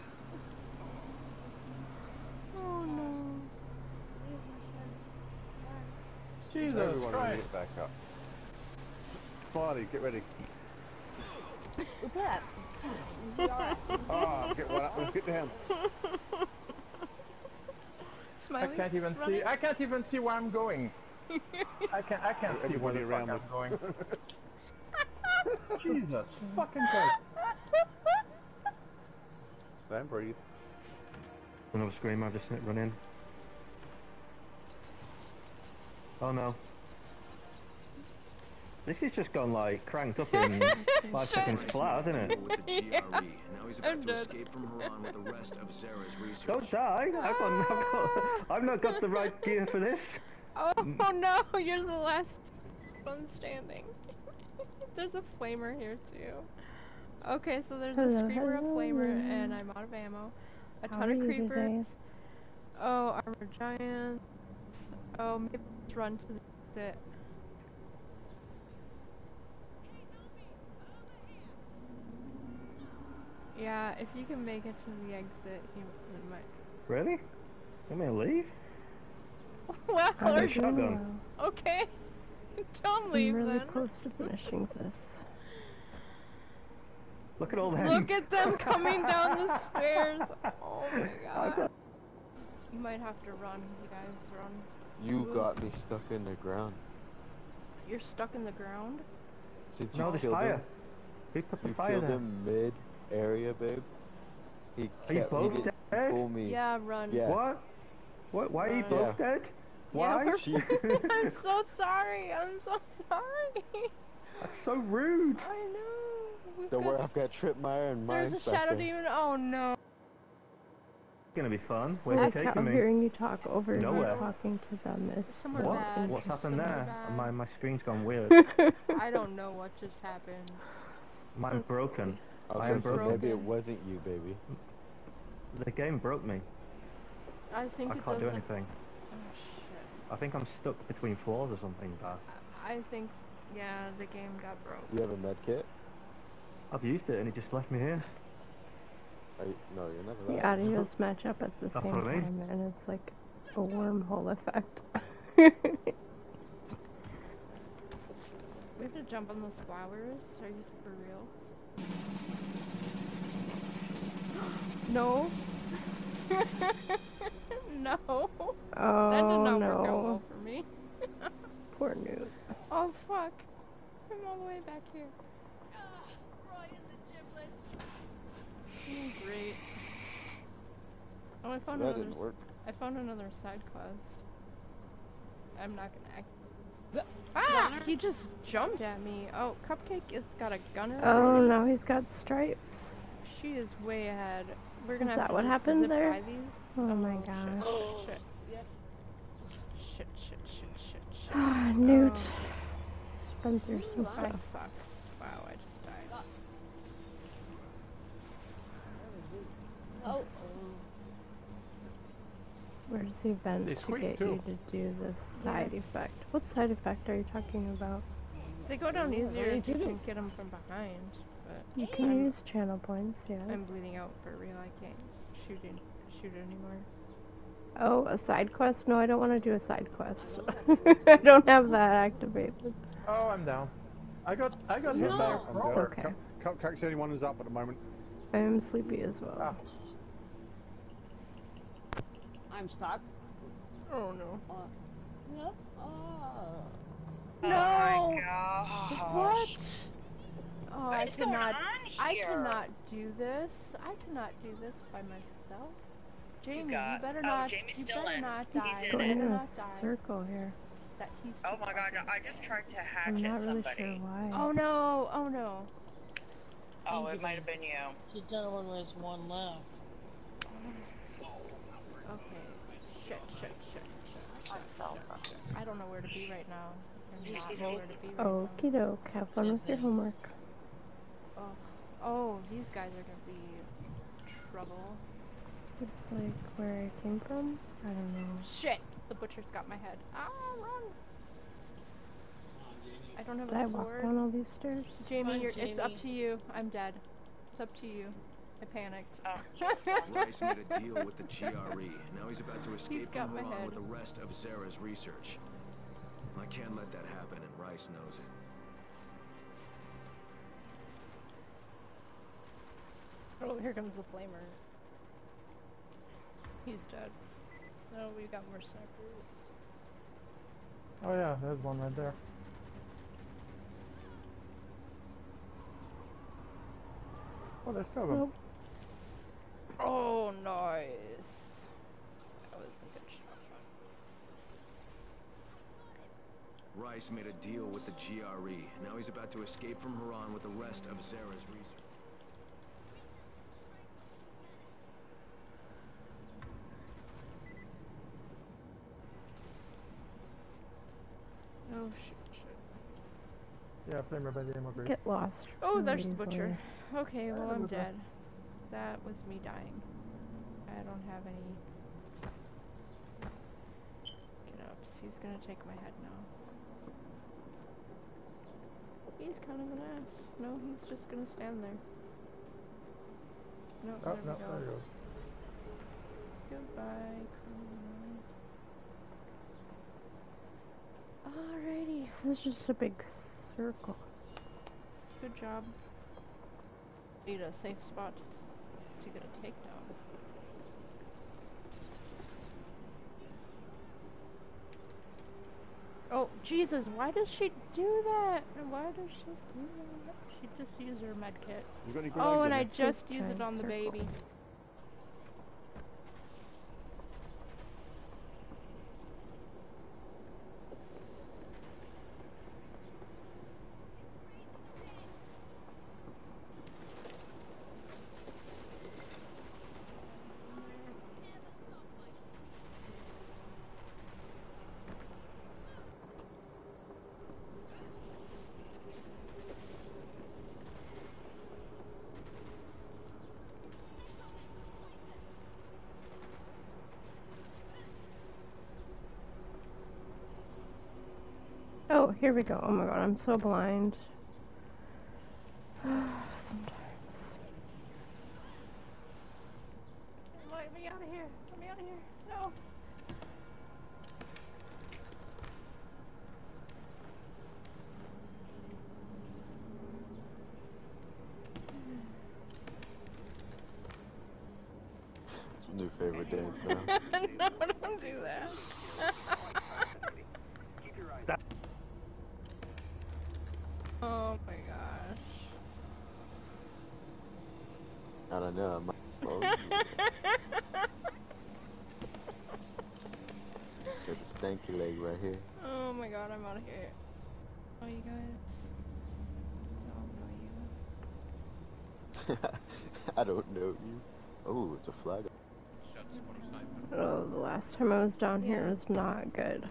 Oh no. Jesus Everyone Christ. get back up. Smiley, get ready. Look at that. Ah, get one up. Get down. Smiley's I can't even running? see. I can't even see where I'm going. I can't see where the fuck I'm going. Jesus fucking Christ. Don't breathe. Another scream, I've just run in. Oh no. This has just gone like cranked up in 5 seconds flat, hasn't it? With the GRE. Now he's about to escape from Haran with the rest of Zara's research. Don't die! I've not got the right gear for this. Oh no, you're the last one standing. There's a flamer here too. Okay, so there's a screamer, a flamer, and I'm out of ammo. A ton of creepers. Oh, armor giants. Oh, maybe let's run to the exit. Yeah, if you can make it to the exit, you might. Really? You want me to leave? Well, I have a shotgun. okay. Don't leave I'm really then. close to finishing this. Look at all them. Look at them coming down the stairs. Oh my god. You might have to run, you guys. Run. You got me stuck in the ground. You're stuck in the ground? Did you No, there's kill fire. him? Who put the You fire killed there? him mid-area, babe. He Are you kept, both he didn't dead? pull me. Yeah, run. Yeah. What? What? Why are you Run. both dead? Why? Yeah, She... I'm so sorry. I'm so sorry. That's so rude. I know. We've Don't got- worry, I've got Tripmire and There's Mines a back shadow there. demon. Oh no. It's gonna be fun. Where I are you kept taking me? hearing you talk over you Nowhere. talking to them. It's Somewhere so bad. What's happened Somewhere there? bad. My screen's gone weird. I don't know what just happened. Mine's broken. Okay, I am so broken. maybe it wasn't you, baby. The game broke me. I think I it can't do doesn't- anything. Oh shit. I think I'm stuck between floors or something, Beth. I think, yeah, the game got broke. You have a med kit? I've used it and it just left me here. No, you're never The that. audios match up at the That's same what I mean. time, and it's like a wormhole effect. We have to jump on those flowers? Are you for real? No. No. Oh, That did not no. work out well for me. Poor Newt. Oh fuck. I'm all the way back here. Oh, great. Oh, I found That another. didn't work. I found another side quest. I'm not gonna act. Ah! He just jumped at me. Oh, Cupcake has got a gunner. Oh, now he's got stripes. She is way ahead. We're gonna Is have that to what just happened zip there? by these. Oh my gosh. Shit. Yes. Shit. Newt. Oh. Been through some I stuff. suck. Wow, I just died. Oh. Where's the event They to squeak get too. you to do this side effect? What side effect are you talking about? They go down Ooh, easier very if you good. can get them from behind. But You can use channel points, yes. I'm bleeding out for real. I can't shoot anymore. Oh, a side quest? No, I don't want to do a side quest. I don't have that activated. Oh, I'm down. I got No. hit by a I'm crawler. okay. Cupcake's the only one who's up at the moment. I am sleepy as well. Ah. I'm stuck. Oh no. Yes. No! Oh my gosh. What? Oh, What I is going cannot. on I here? cannot do this. I cannot do this by myself. Jamie, you better Oh, not. Jamie's You still better in. not He's die. in You Going better in a not die. circle here. That he's. Oh too my god, fucking I just tried to I'm hatchet not really somebody. sure why. Oh no! Oh no! Oh, it might have been you. She's done when there's one left. Okay. Shit. I'm so fucking. I don't know where to be right now. I do not know where to be right Okie doke. Have fun with your homework. now. Oh, these guys are gonna be trouble. It's like where I came from. I don't know. Shit! The butcher's got my head. Ah, run! I don't have Did I a walk sword. down all these stairs? Jamie, Fine, it's up Jamie. to you. I'm dead. It's up to you. I panicked. Rice made a deal with the GRE. Now he's about to escape got from my Haran head. with the rest of Zara's research. I can't let that happen, and Rice knows it. Oh, here comes the flamer. He's dead. No, we got more snipers. Oh yeah, there's one right there. Oh, there's still them. Oh, nice. That was a good shot. Rice made a deal with the GRE. Now he's about to escape from Haran with the rest of Zara's research. Oh, shit. Yeah, flamer by the ammo group. Get lost. Oh, there's the really butcher. easily. Okay, well, Yeah, I'm butcher. dead. That was me dying. I don't have any... Get up. He's gonna take my head now. He's kind of an ass. No, he's just gonna stand there. No, Oh, there no, we go. there he goes. Goodbye, criminal. Alrighty. This is just a big circle. Good job. Need a safe spot to get a takedown. Oh, Jesus, why does she do that? Why does she do that? She just used her med kit. You got any Oh, grenades and in I there? just used it on the baby. Oh, here we go. Oh my god, I'm so blind. Sometimes. Let me out of here. Let me out of here. No. It's my new favorite dance now. No, don't do that. Oh my gosh. I don't know. I might. Oh, got the stanky leg right here. Oh my god, I'm out of here. Oh, you guys. Don't know you. I don't know you. Oh, it's a flag. Oh, the last time I was down here was not good.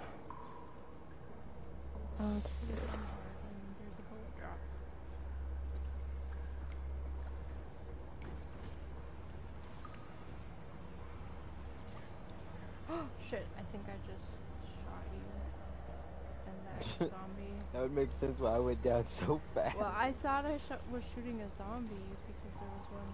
Oh, There's a bullet drop. Oh shit, I think I just shot you. And that zombie. That would make sense why I went down so fast. Well, I thought I was shooting a zombie because there was one.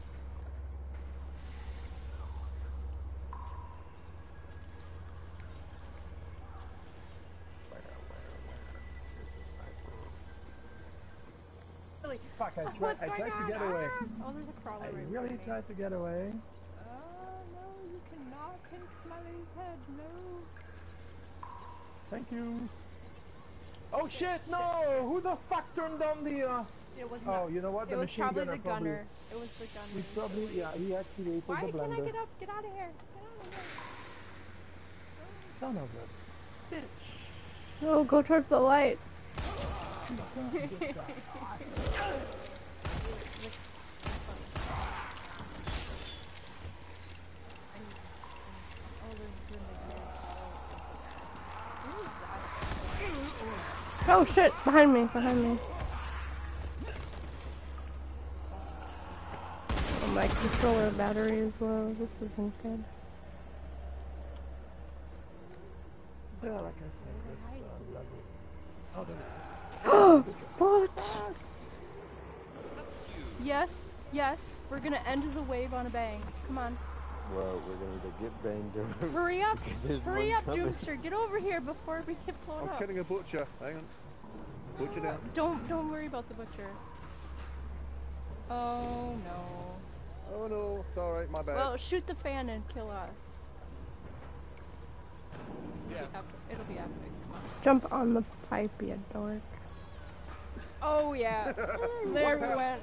Really? Fuck, I What's tried going to get on? away. Oh, there's a crawler I right really behind me. tried to get away. No, you cannot. Not Pink Smiley's head, no. Thank you. Oh shit, no! Who the fuck turned on the It was Oh, you know what? It The was machine probably gunner the gunner. It was the gunner. He's probably, yeah, he activated Why the blender. can't I get up? Get out of here. Get out of here. Son of a bitch. No, go towards the light. Oh shit, behind me, behind me. Oh, my controller battery is low. This isn't good. Yeah, like I said, this level. Oh, Oh, what? Yes, yes, we're gonna end the wave on a bang. Come on. Well, we're gonna either get banged or... Hurry up! There's Hurry one up, coming. Doomster! Get over here before we get blown I'm up. killing a butcher. Hang on. Butcher down. Don't worry about the butcher. Oh no. Oh no, it's alright, my bad. Well, shoot the fan and kill us. Yeah. It'll be epic. Come on. Jump on the pipe, you dork. Oh yeah. There we went.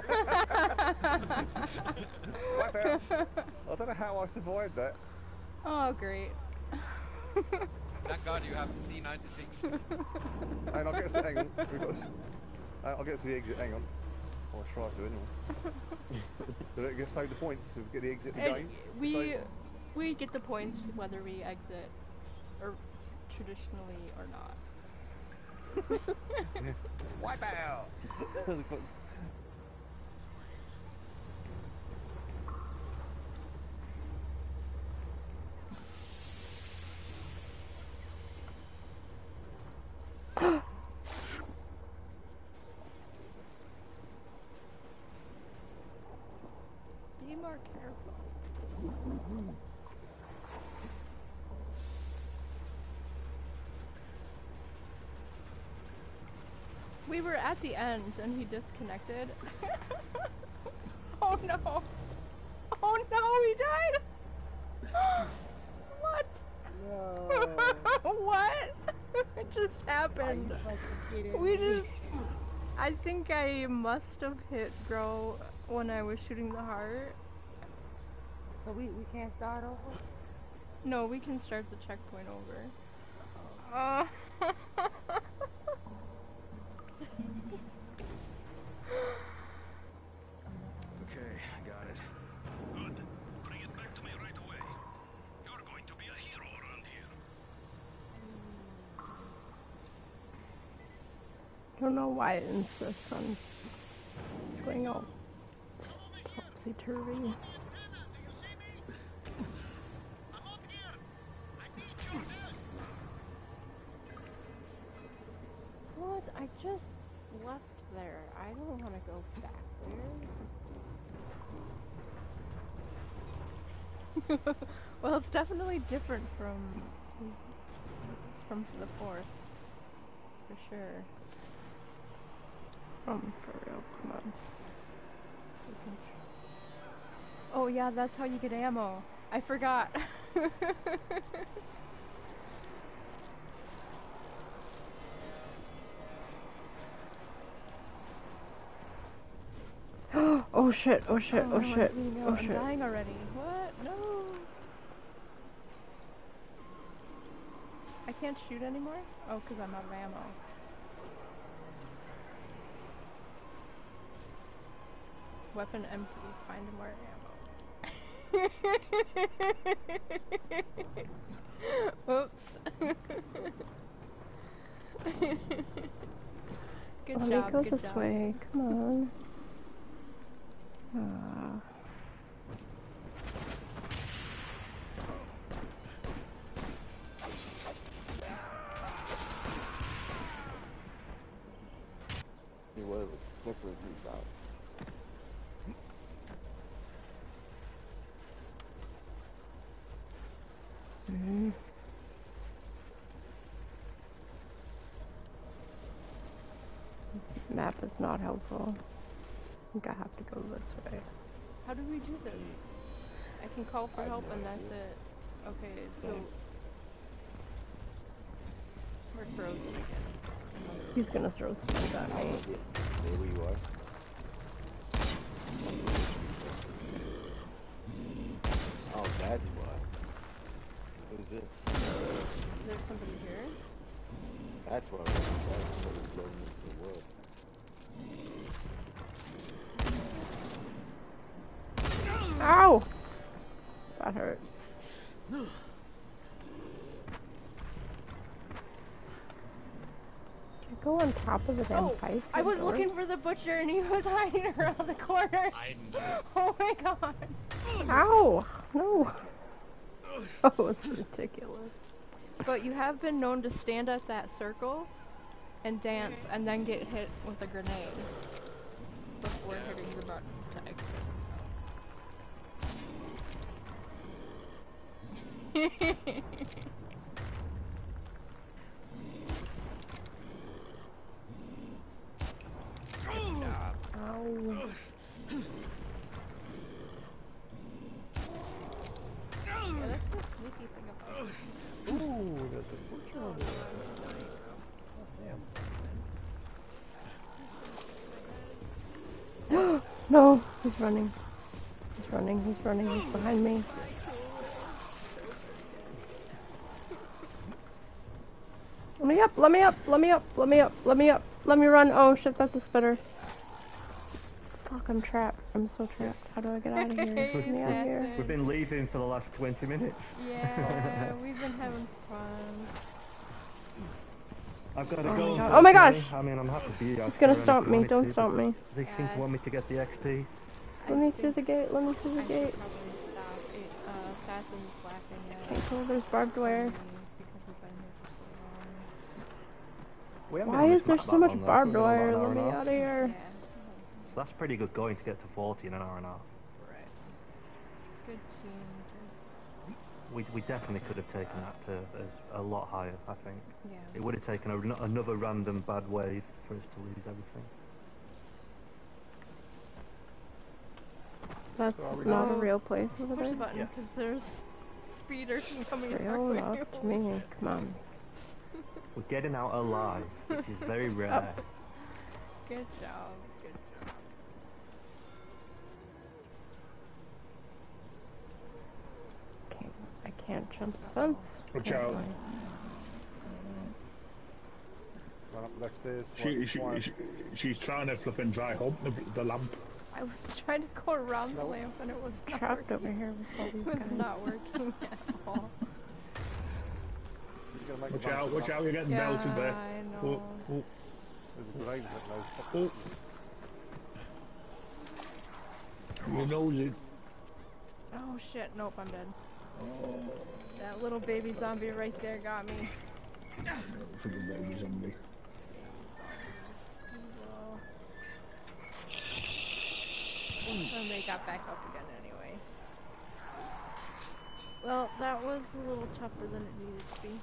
I don't know how I survived that. Oh great. Thank God you have C96. Hang on, I'll get to, hang on. I'll get to the exit, hang on. Or I'll try to anyway. So that gets save the points to get the exit again. We get the points whether we exit or traditionally or not. Wipe out! Be more careful. We were at the end and he disconnected. Oh no! Oh no, he died! What? No. What? It just happened. We just... I think I must have hit Grow when I was shooting the heart. So we can't start over? No, we can start the checkpoint over. Okay, I got it. Good. Bring it back to me right away. You're going to be a hero around here. I don't know why it insists on going all topsy-turvy. What? I just left there. I don't want to go back there. Well, it's definitely different from the fourth, for sure. For real, come on. Oh yeah, that's how you get ammo. I forgot. Oh shit, oh shit, oh shit, oh I'm shit. dying already. What? No. I can't shoot anymore? Oh, because I'm out of ammo. Weapon empty. Find more ammo. Oops. Good Let job, me go good this job. way, come on. Ah. See what it was flickering things out. Mm-hmm. Map is not helpful. I think I have to go this way. How do we do this? I I can call for help and that's it. Okay, so we're frozen again. He's gonna throw stuff at me. There you are. Oh, that's why. Who's this? Is there somebody here? That's why. That's somebody blown into the world. Ow! That hurt. Go on top of the damn pipe. I was looking for the butcher and he was hiding around the corner. Oh my god. Ow! No. Oh, it's ridiculous. But you have been known to stand at that circle and dance and then get hit with a grenade before hitting the button to exit. Ow. Yeah, that's the sneaky thing about it. Ooh, there's a butcher over there. No, he's running. He's running, he's running, he's behind me. Let me up, let me up, let me up, let me up, let me up, let me run. Oh shit, that's a spitter. Fuck, I'm trapped. I'm so trapped. How do I get out of here? Get me out of here. We've been leaving for the last 20 minutes. Yeah, we've been having fun. I've got to go. Oh my gosh! I mean, I'm happy to be out. He's gonna stomp me. Don't stomp me. They seem to want me to get the XP. Let me through the gate. Let me through the gate. Assassin's laughing at Okay, cool. There's barbed wire. We haven't Why been on is this there map so that much long, though. barbed We've been on wire? about Let an me hour and a out half. of here. So that's pretty good going to get to 40 in an hour and a half. Good team. We definitely could have taken that to a lot higher, I think. Yeah. It would have taken another random bad wave for us to lose everything. That's not a real place over Push there. the button because there's speeders coming Real not me. Come on. We're getting out alive, which is very rare. Good job. Good job. I can't jump the fence. Watch out. Run up the next stairs. She's trying to flip and dry hump the lamp. I was trying to go around the lamp and it was not Trapped working. over here with all these It guys. was not working at all. Watch out, you're getting Yeah, belted there. I know. Oh. There's a grenade in it now. You knows it. Oh shit, nope, I'm dead. That little baby zombie right there got me. For the baby zombie. And they got back up again anyway. Well, that was a little tougher than it needed to be.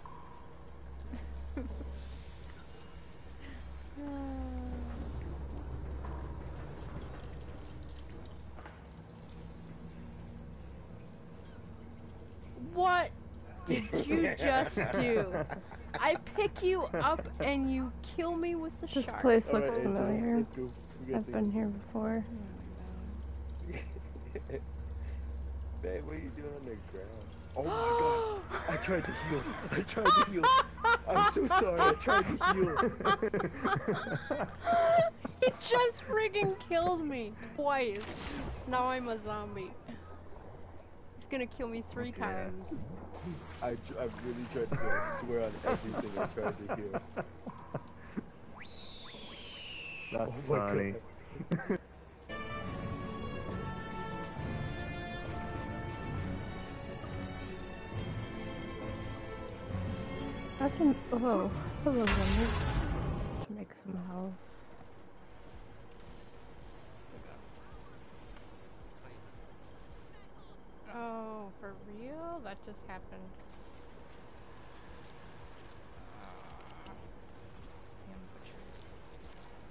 What did you just do? I pick you up and you kill me with the This shark. place looks familiar. I've been here before. Babe, what are you doing on the ground? Oh my god! I tried to heal. I tried to heal. I'm so sorry. I tried to heal. He just friggin' killed me twice. Now I'm a zombie. He's gonna kill me 3 times. I've really tried to heal. I swear on everything I tried to heal. That's Oh my funny. God. I can. Oh, hello, zombie. To make some house. Oh, for real? That just happened. Damn butchers.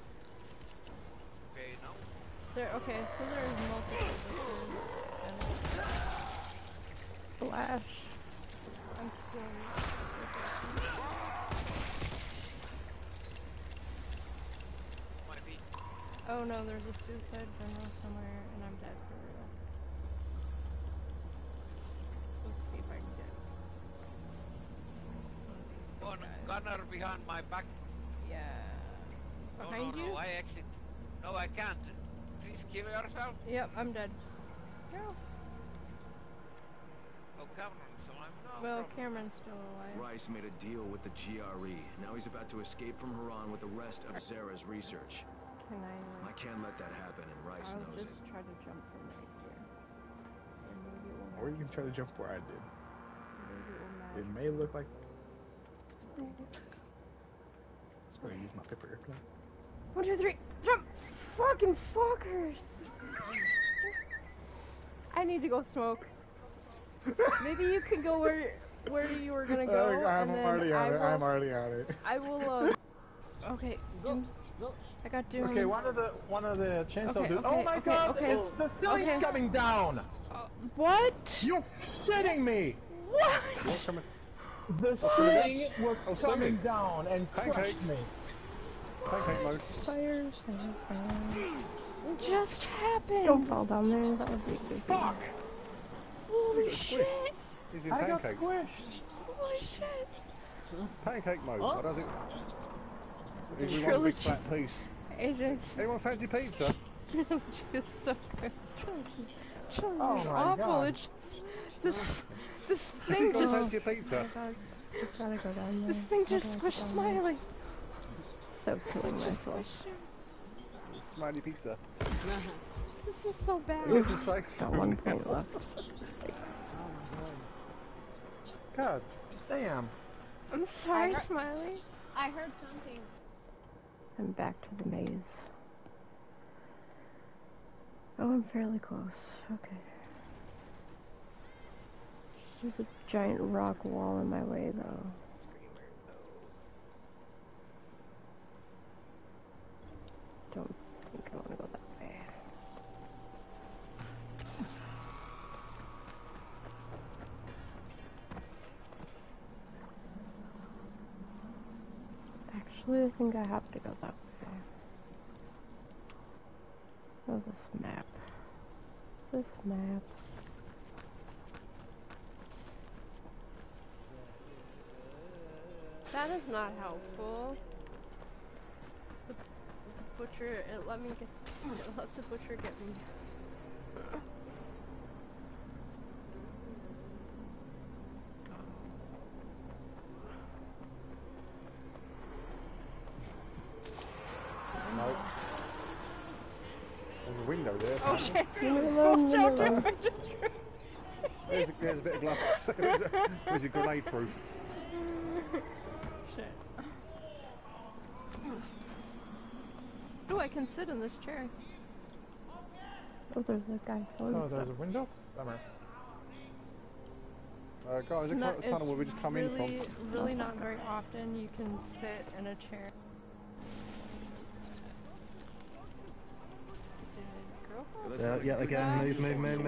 Okay, now? Okay, so there's multiple butchers. And Flash. I'm still. Oh no, there's a suicide general somewhere, and I'm dead for real. Let's see if I can get. One gunner behind my back. Yeah. No, Behind no, you? no, I exit. No, I can't. Please kill yourself. Yep, I'm dead. No. Oh, Cameron's alive. No Well, problem. Cameron's still alive. Rice made a deal with the GRE. Now he's about to escape from Haran with the rest of Zara's research. Can I can't let that happen, and Rice I'll knows just it. try to jump from right here. And maybe it will Or you can try to jump where I did. Maybe it will match. It may look like. Just gonna use my paper airplane. 1, 2, 3, jump! Fucking fuckers! I need to go smoke. Maybe you can go where you were gonna go. I'm and then already on it. will, I'm already on it. I will. Okay. Go. I got Doom. Okay, one of the chainsaw Okay, dudes. okay, Oh my okay, god, okay. it's the ceiling's Okay. coming down! What? You're shitting me! What? What's coming? The ceiling was Oh, coming ceiling. down and Pancake. crushed me. Pancake mode. Fires. What just happened? Don't fall down there. That would be creepy. Fuck! Holy shit! He's in I got pancake. squished! Holy shit! Pancake mode. Huh? I don't think. We want a Trilogy. big fat piece. Agents. Anyone fancy pizza? Trilogy is so good. Trilogy Oh is my awful. God. It's this thing Anyone just fancy a pizza? Just gotta go down there. this thing just How do I squished go down there? Smiley. So killing myself. Smiley pizza. This is so bad. It's a safe. Got one point left. God damn. I'm sorry, I heard- Smiley. I heard something. I'm back to the maze. Oh, I'm fairly close. Okay. There's a giant rock wall in my way, though. Don't think I want to go that way. Actually, I think I have to go that way. Oh, this map. This map. That is not helpful. The butcher, it let the butcher get me. No. There's a window there. Oh shit! Leave me alone, leave me Don't alone. There's a bit of glass. There's a grenade proof. Shit. Oh, I can sit in this chair. Oh, there's a guy selling Oh, stuff. there's a window? Bummer. Guys, there's a tunnel where we just come in from. Really not very often you can sit in a chair. Yeah, again, move.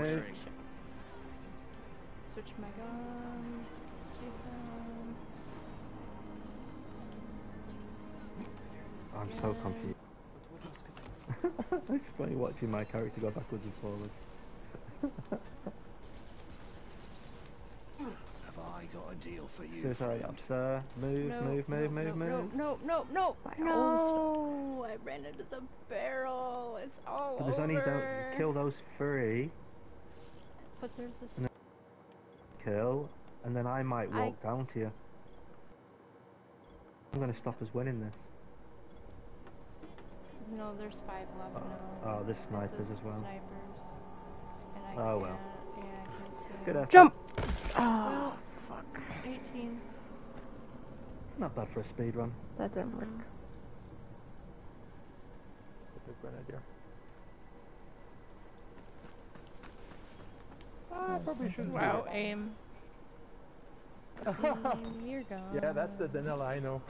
Switch my gun. I'm so confused. It's funny watching my character go backwards and forwards. Have I got a deal for you? Just hurry up, sir. Move. No, I ran into the barrel. It's all But there's only over. kill those 3, But there's this. and then kill, and then I might walk down to you. I'm gonna stop us winning this. No, there's 5 left now. Oh, there's It snipers says as well. Snipers. And I Oh, can't, well. yeah, I can't see Good them. effort. Jump! Well, Oh, fuck. 18. Not bad for a speed run. That didn't work. Grenadier. Probably should. Wow, aim. You're gone. Yeah, that's the Danila I know.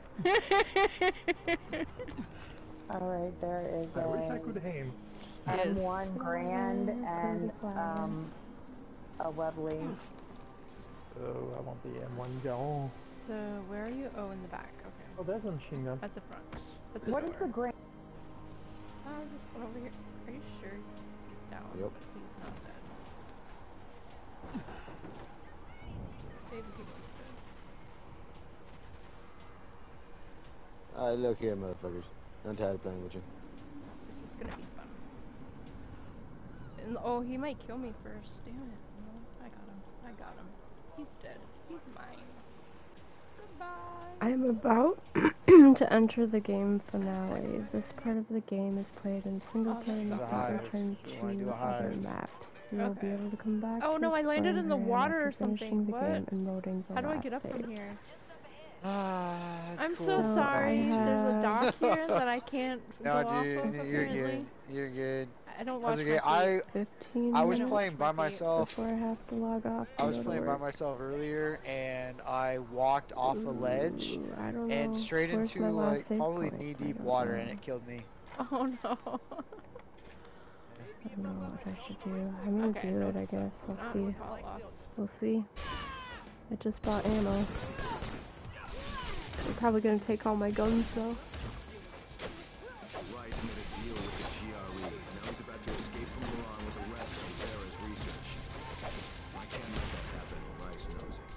Alright, there is I wish I a could aim. M1 Grand and Webley. Oh, I want the M1 gun. So, where are you? Oh, in the back. Okay. Oh, there's a machine gun. At the front. At the What door. is the green? This one over here. Are you sure he's down? Yep. He's not dead. Maybe he was dead. Look here, motherfuckers. I'm tired of playing with you. This is gonna be fun. And, oh, he might kill me first. Damn it. No, I got him. I got him. He's dead. He's mine. Goodbye. I'm about to enter the game finale. This part of the game is played in single player and return to other maps. You'll be able to come back. Oh to no, I this landed in the area water or after finishing something. the What? game and loading the How do I last get up save. from here? That's I'm cool. so sorry. I There's a have- dock here that I can't No, go off dude, of, you're apparently. good. You're good. I don't That's watch okay. my feet. 15 I was minutes playing by myself. before I have to log off. I was to go to playing by work. myself earlier, and I walked off a ledge I don't and know. straight Where's into my last like save probably point? knee-deep I don't water, know. and it killed me. Oh no. I don't know what I should do. I'm gonna Okay, do no, it, I guess. no, I'll see. fall off. We'll see. I just bought ammo. I'm probably gonna take all my guns though. Rice made a deal with the GRE. Now he's about to escape from Iran with the rest of Zara's research. I can't let that happen, and Rice knows it.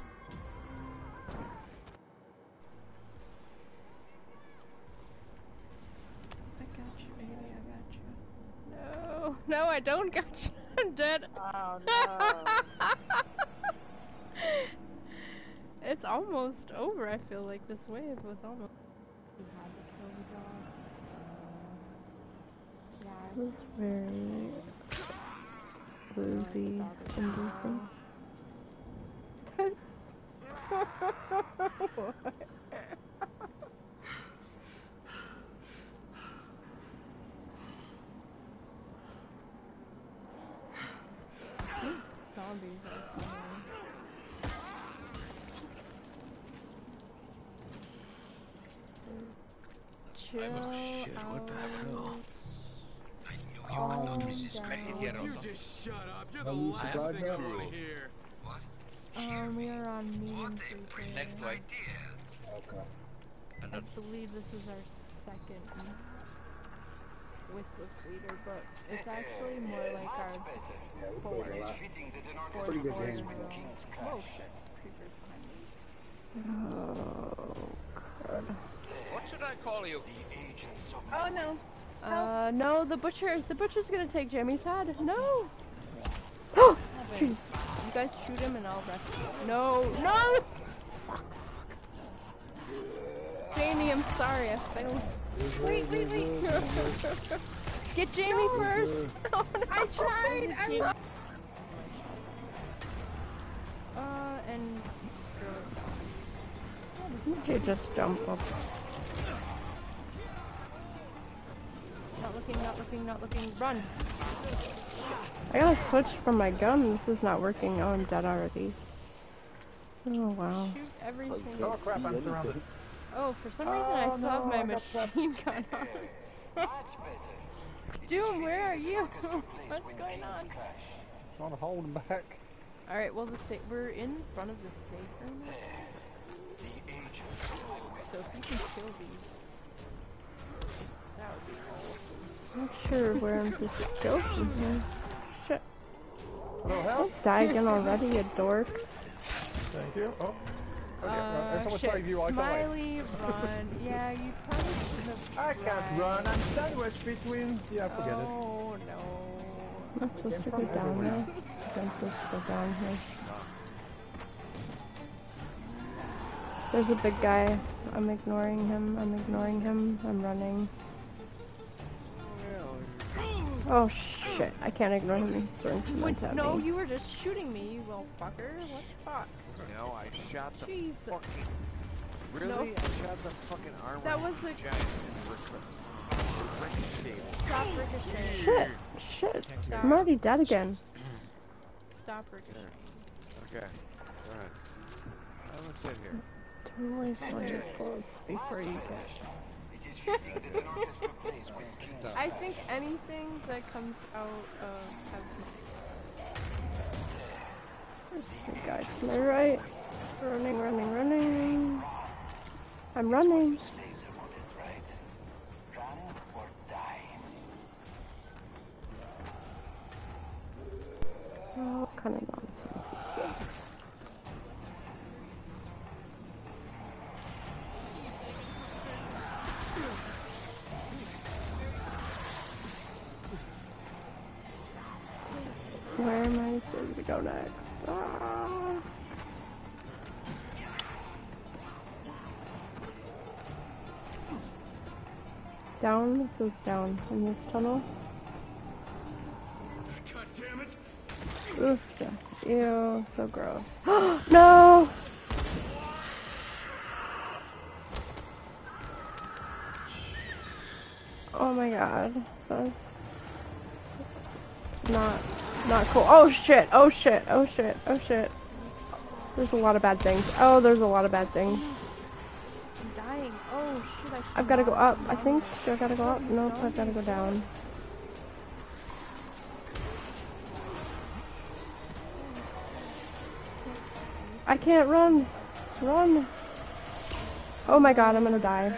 I got you, baby. I got you. No. No, I don't got you. I'm dead. Oh no. It's almost over. I feel like this wave was almost. You had to kill the dog. This is very woozy inducing. Zombies are coming. Chill Shit, what the hell? Calm You down. just shut up. You're the Are you last surprised thing I now? want to hear. We are on medium frequency. Next idea. Okay. I believe this is our second with this leader, but it's actually more like our fourth Pretty good quarter in a game. row. Whoa, shit. Creepers behind me. Oh, God. What should I call you? Oh no. No, the butcher's gonna take Jimmy's head. No! Oh, Jeez. jeez. You guys shoot him and I'll rescue him. No! No! Jamie, I'm sorry, I failed. Wait. Get Jamie first! Oh, no. I tried! And... You just jump up. Not looking, run! I gotta switch from my gun. This is not working. Oh, I'm dead already. Oh, wow. Shoot everything. Oh crap, I'm surrounded. Oh, for some reason I still have my machine gun on. Dude, where are you? What's going on? Trying to hold him back. Alright, well we're in front of the safe room. So if you can kill these, that would be awesome. I'm not sure where I'm supposed to go from here. Shit. Oh hell? Die again already, you dork. Thank you. Oh. Okay, right. Someone Shit. save you right away. Smiley, run. Yeah, you probably shouldn't have I can't run. I'm sandwiched between. Yeah, forget it. Oh no. I'm supposed to go down there. I'm supposed to go down here. There's a big guy. I'm ignoring him. I'm running. Oh shit, I can't ignore him. He's throwing cement at No, me. you were just shooting me, you little fucker. What the fuck? No, I shot the Jesus. fucking... Really? No. I shot the fucking armor. That was the... giant ricochet. Stop ricocheting. Shit, shit. I'm already dead again. Stop ricocheting. Okay, go ahead. I'm gonna sit here. Don't waste all your bullets before you get... I think anything that comes out of There's the guy to my right. Running, running, running. I'm running. Oh, what kind of nonsense is this? Where am I supposed to go next? Ah. Down? It says down in this tunnel. God damn it! Oof, ew, so gross. No! Oh my god, that's not cool. Oh shit, oh shit, oh shit, oh shit. There's a lot of bad things. Oh, there's a lot of bad things. I'm dying. Oh shit, I've gotta go up, I think. Do I gotta go up? Nope, I've gotta go down. I can't run! Run! Oh my god, I'm gonna die.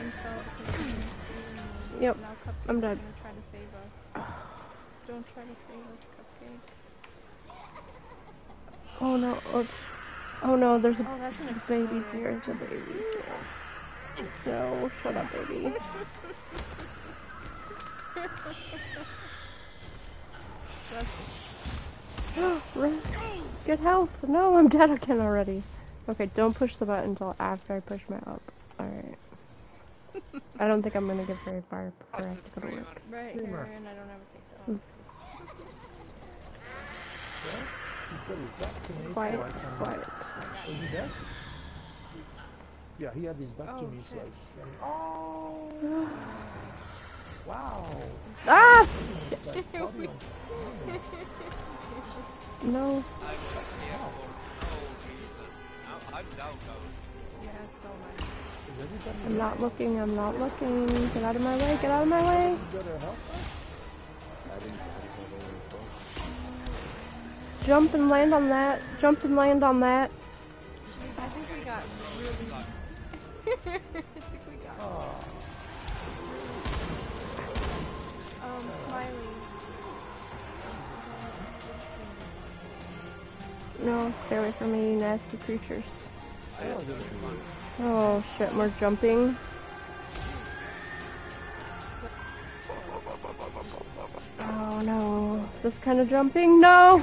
Yep, I'm dead. Don't try to save us. Don't try to save us, Cupcake. Oh no, oops. Oh no, there's a that's an baby here. There's a baby here. No, shut up, baby. Run. Get help! No, I'm dead again already. Okay, don't push the button until after I push my up. Alright. I don't think I'm gonna get very far before I have to go to work. Right here, and I don't have a TikTok. Quiet, quiet. Is he dead? Yeah, he had his back to me, so I shot him. Oh! Wow! Ah! It's like audience. No. I'm down now. Yeah, so much. I'm not looking, I'm not looking. Get out of my way, get out of my way! Jump and land on that. Jump and land on that. I think we got really... I think we got... Smiley. No, stay away from me, you nasty creatures. Oh shit, more jumping. Oh no, this kind of jumping, no!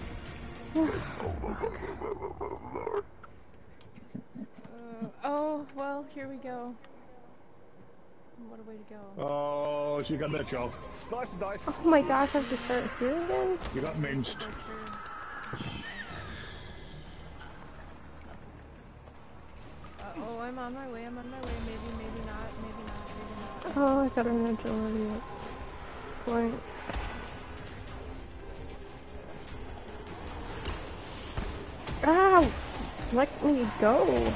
Oh, well, here we go. What a way to go. Oh, she got that job. Slice and dice. Oh my gosh, I have to start here again? You got minced. Oh, I'm on my way, maybe not, maybe not. Oh, I got an agility point. Ow! Let me go!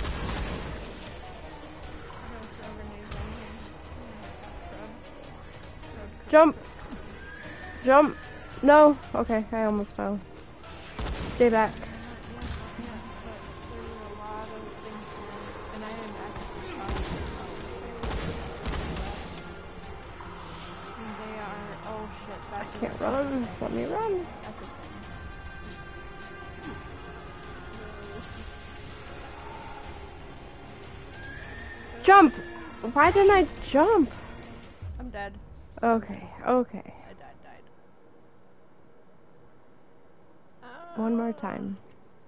Jump! Jump! No! Okay, I almost fell. Stay back. I can't run. Let me run. Jump! Why didn't I jump? I'm dead. Okay, okay. I died. One more time.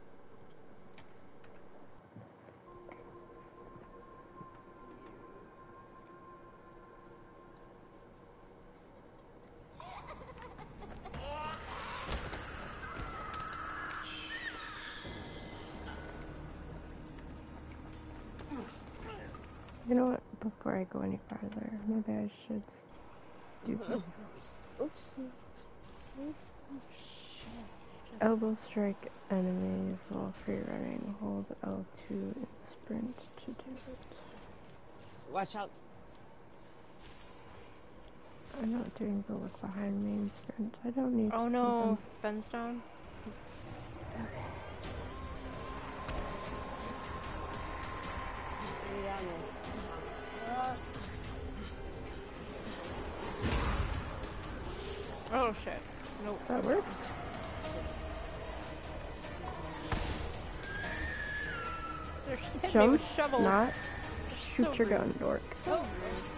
You know what? Before I go any farther, maybe I should do this. Elbow strike enemies while free running. Hold L2 and sprint to do it. Watch out. I'm not doing the look behind me and sprint. I don't need Oh to no, Ben's down. Okay. Oh shit. Nope. That works. There's hit me Jump, with shovel. not shoot So your rude. gun, dork. So rude.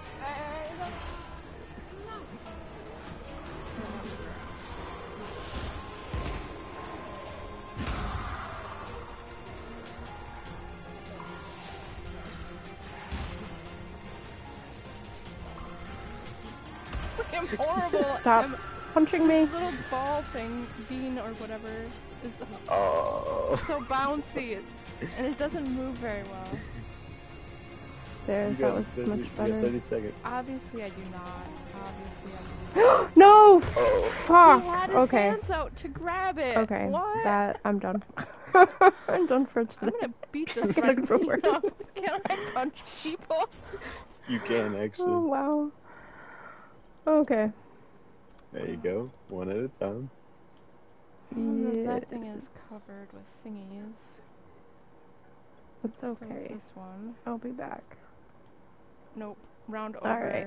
I'm horrible. Stop punching me. This little ball thing, bean or whatever, is Oh. so bouncy, and it doesn't move very well. There, You that got was 30, much you got better. 30 seconds. Obviously, I do not. Obviously, I do not. No! Oh. Fuck! He had his Okay. hands out to grab it. Okay, What? that, I'm done. I'm done for today. I'm gonna beat this I'm gonna right go to work. up. Can I punch people? You can actually. Oh, wow. Okay. There you go. One at a time. That thing is covered with thingies. It's So is okay. this one. I'll be back. Nope. Round over. Alright.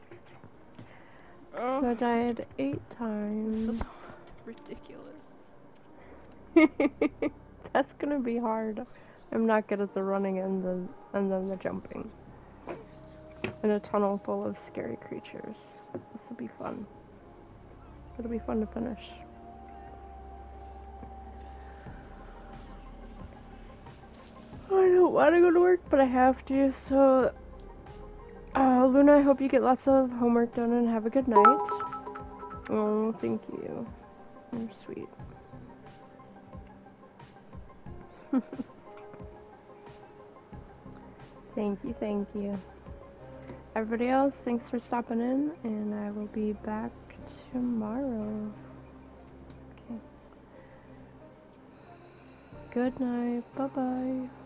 Oh. So I died 8 times. This is ridiculous. That's gonna be hard. I'm not good at the running and then the jumping. In a tunnel full of scary creatures. This will be fun. It'll be fun to finish. I don't want to go to work, but I have to, so... Luna, I hope you get lots of homework done and have a good night. Oh, thank you. You're sweet. Thank you, thank you. Everybody else, thanks for stopping in, and I will be back tomorrow. Okay. Good night. Bye-bye.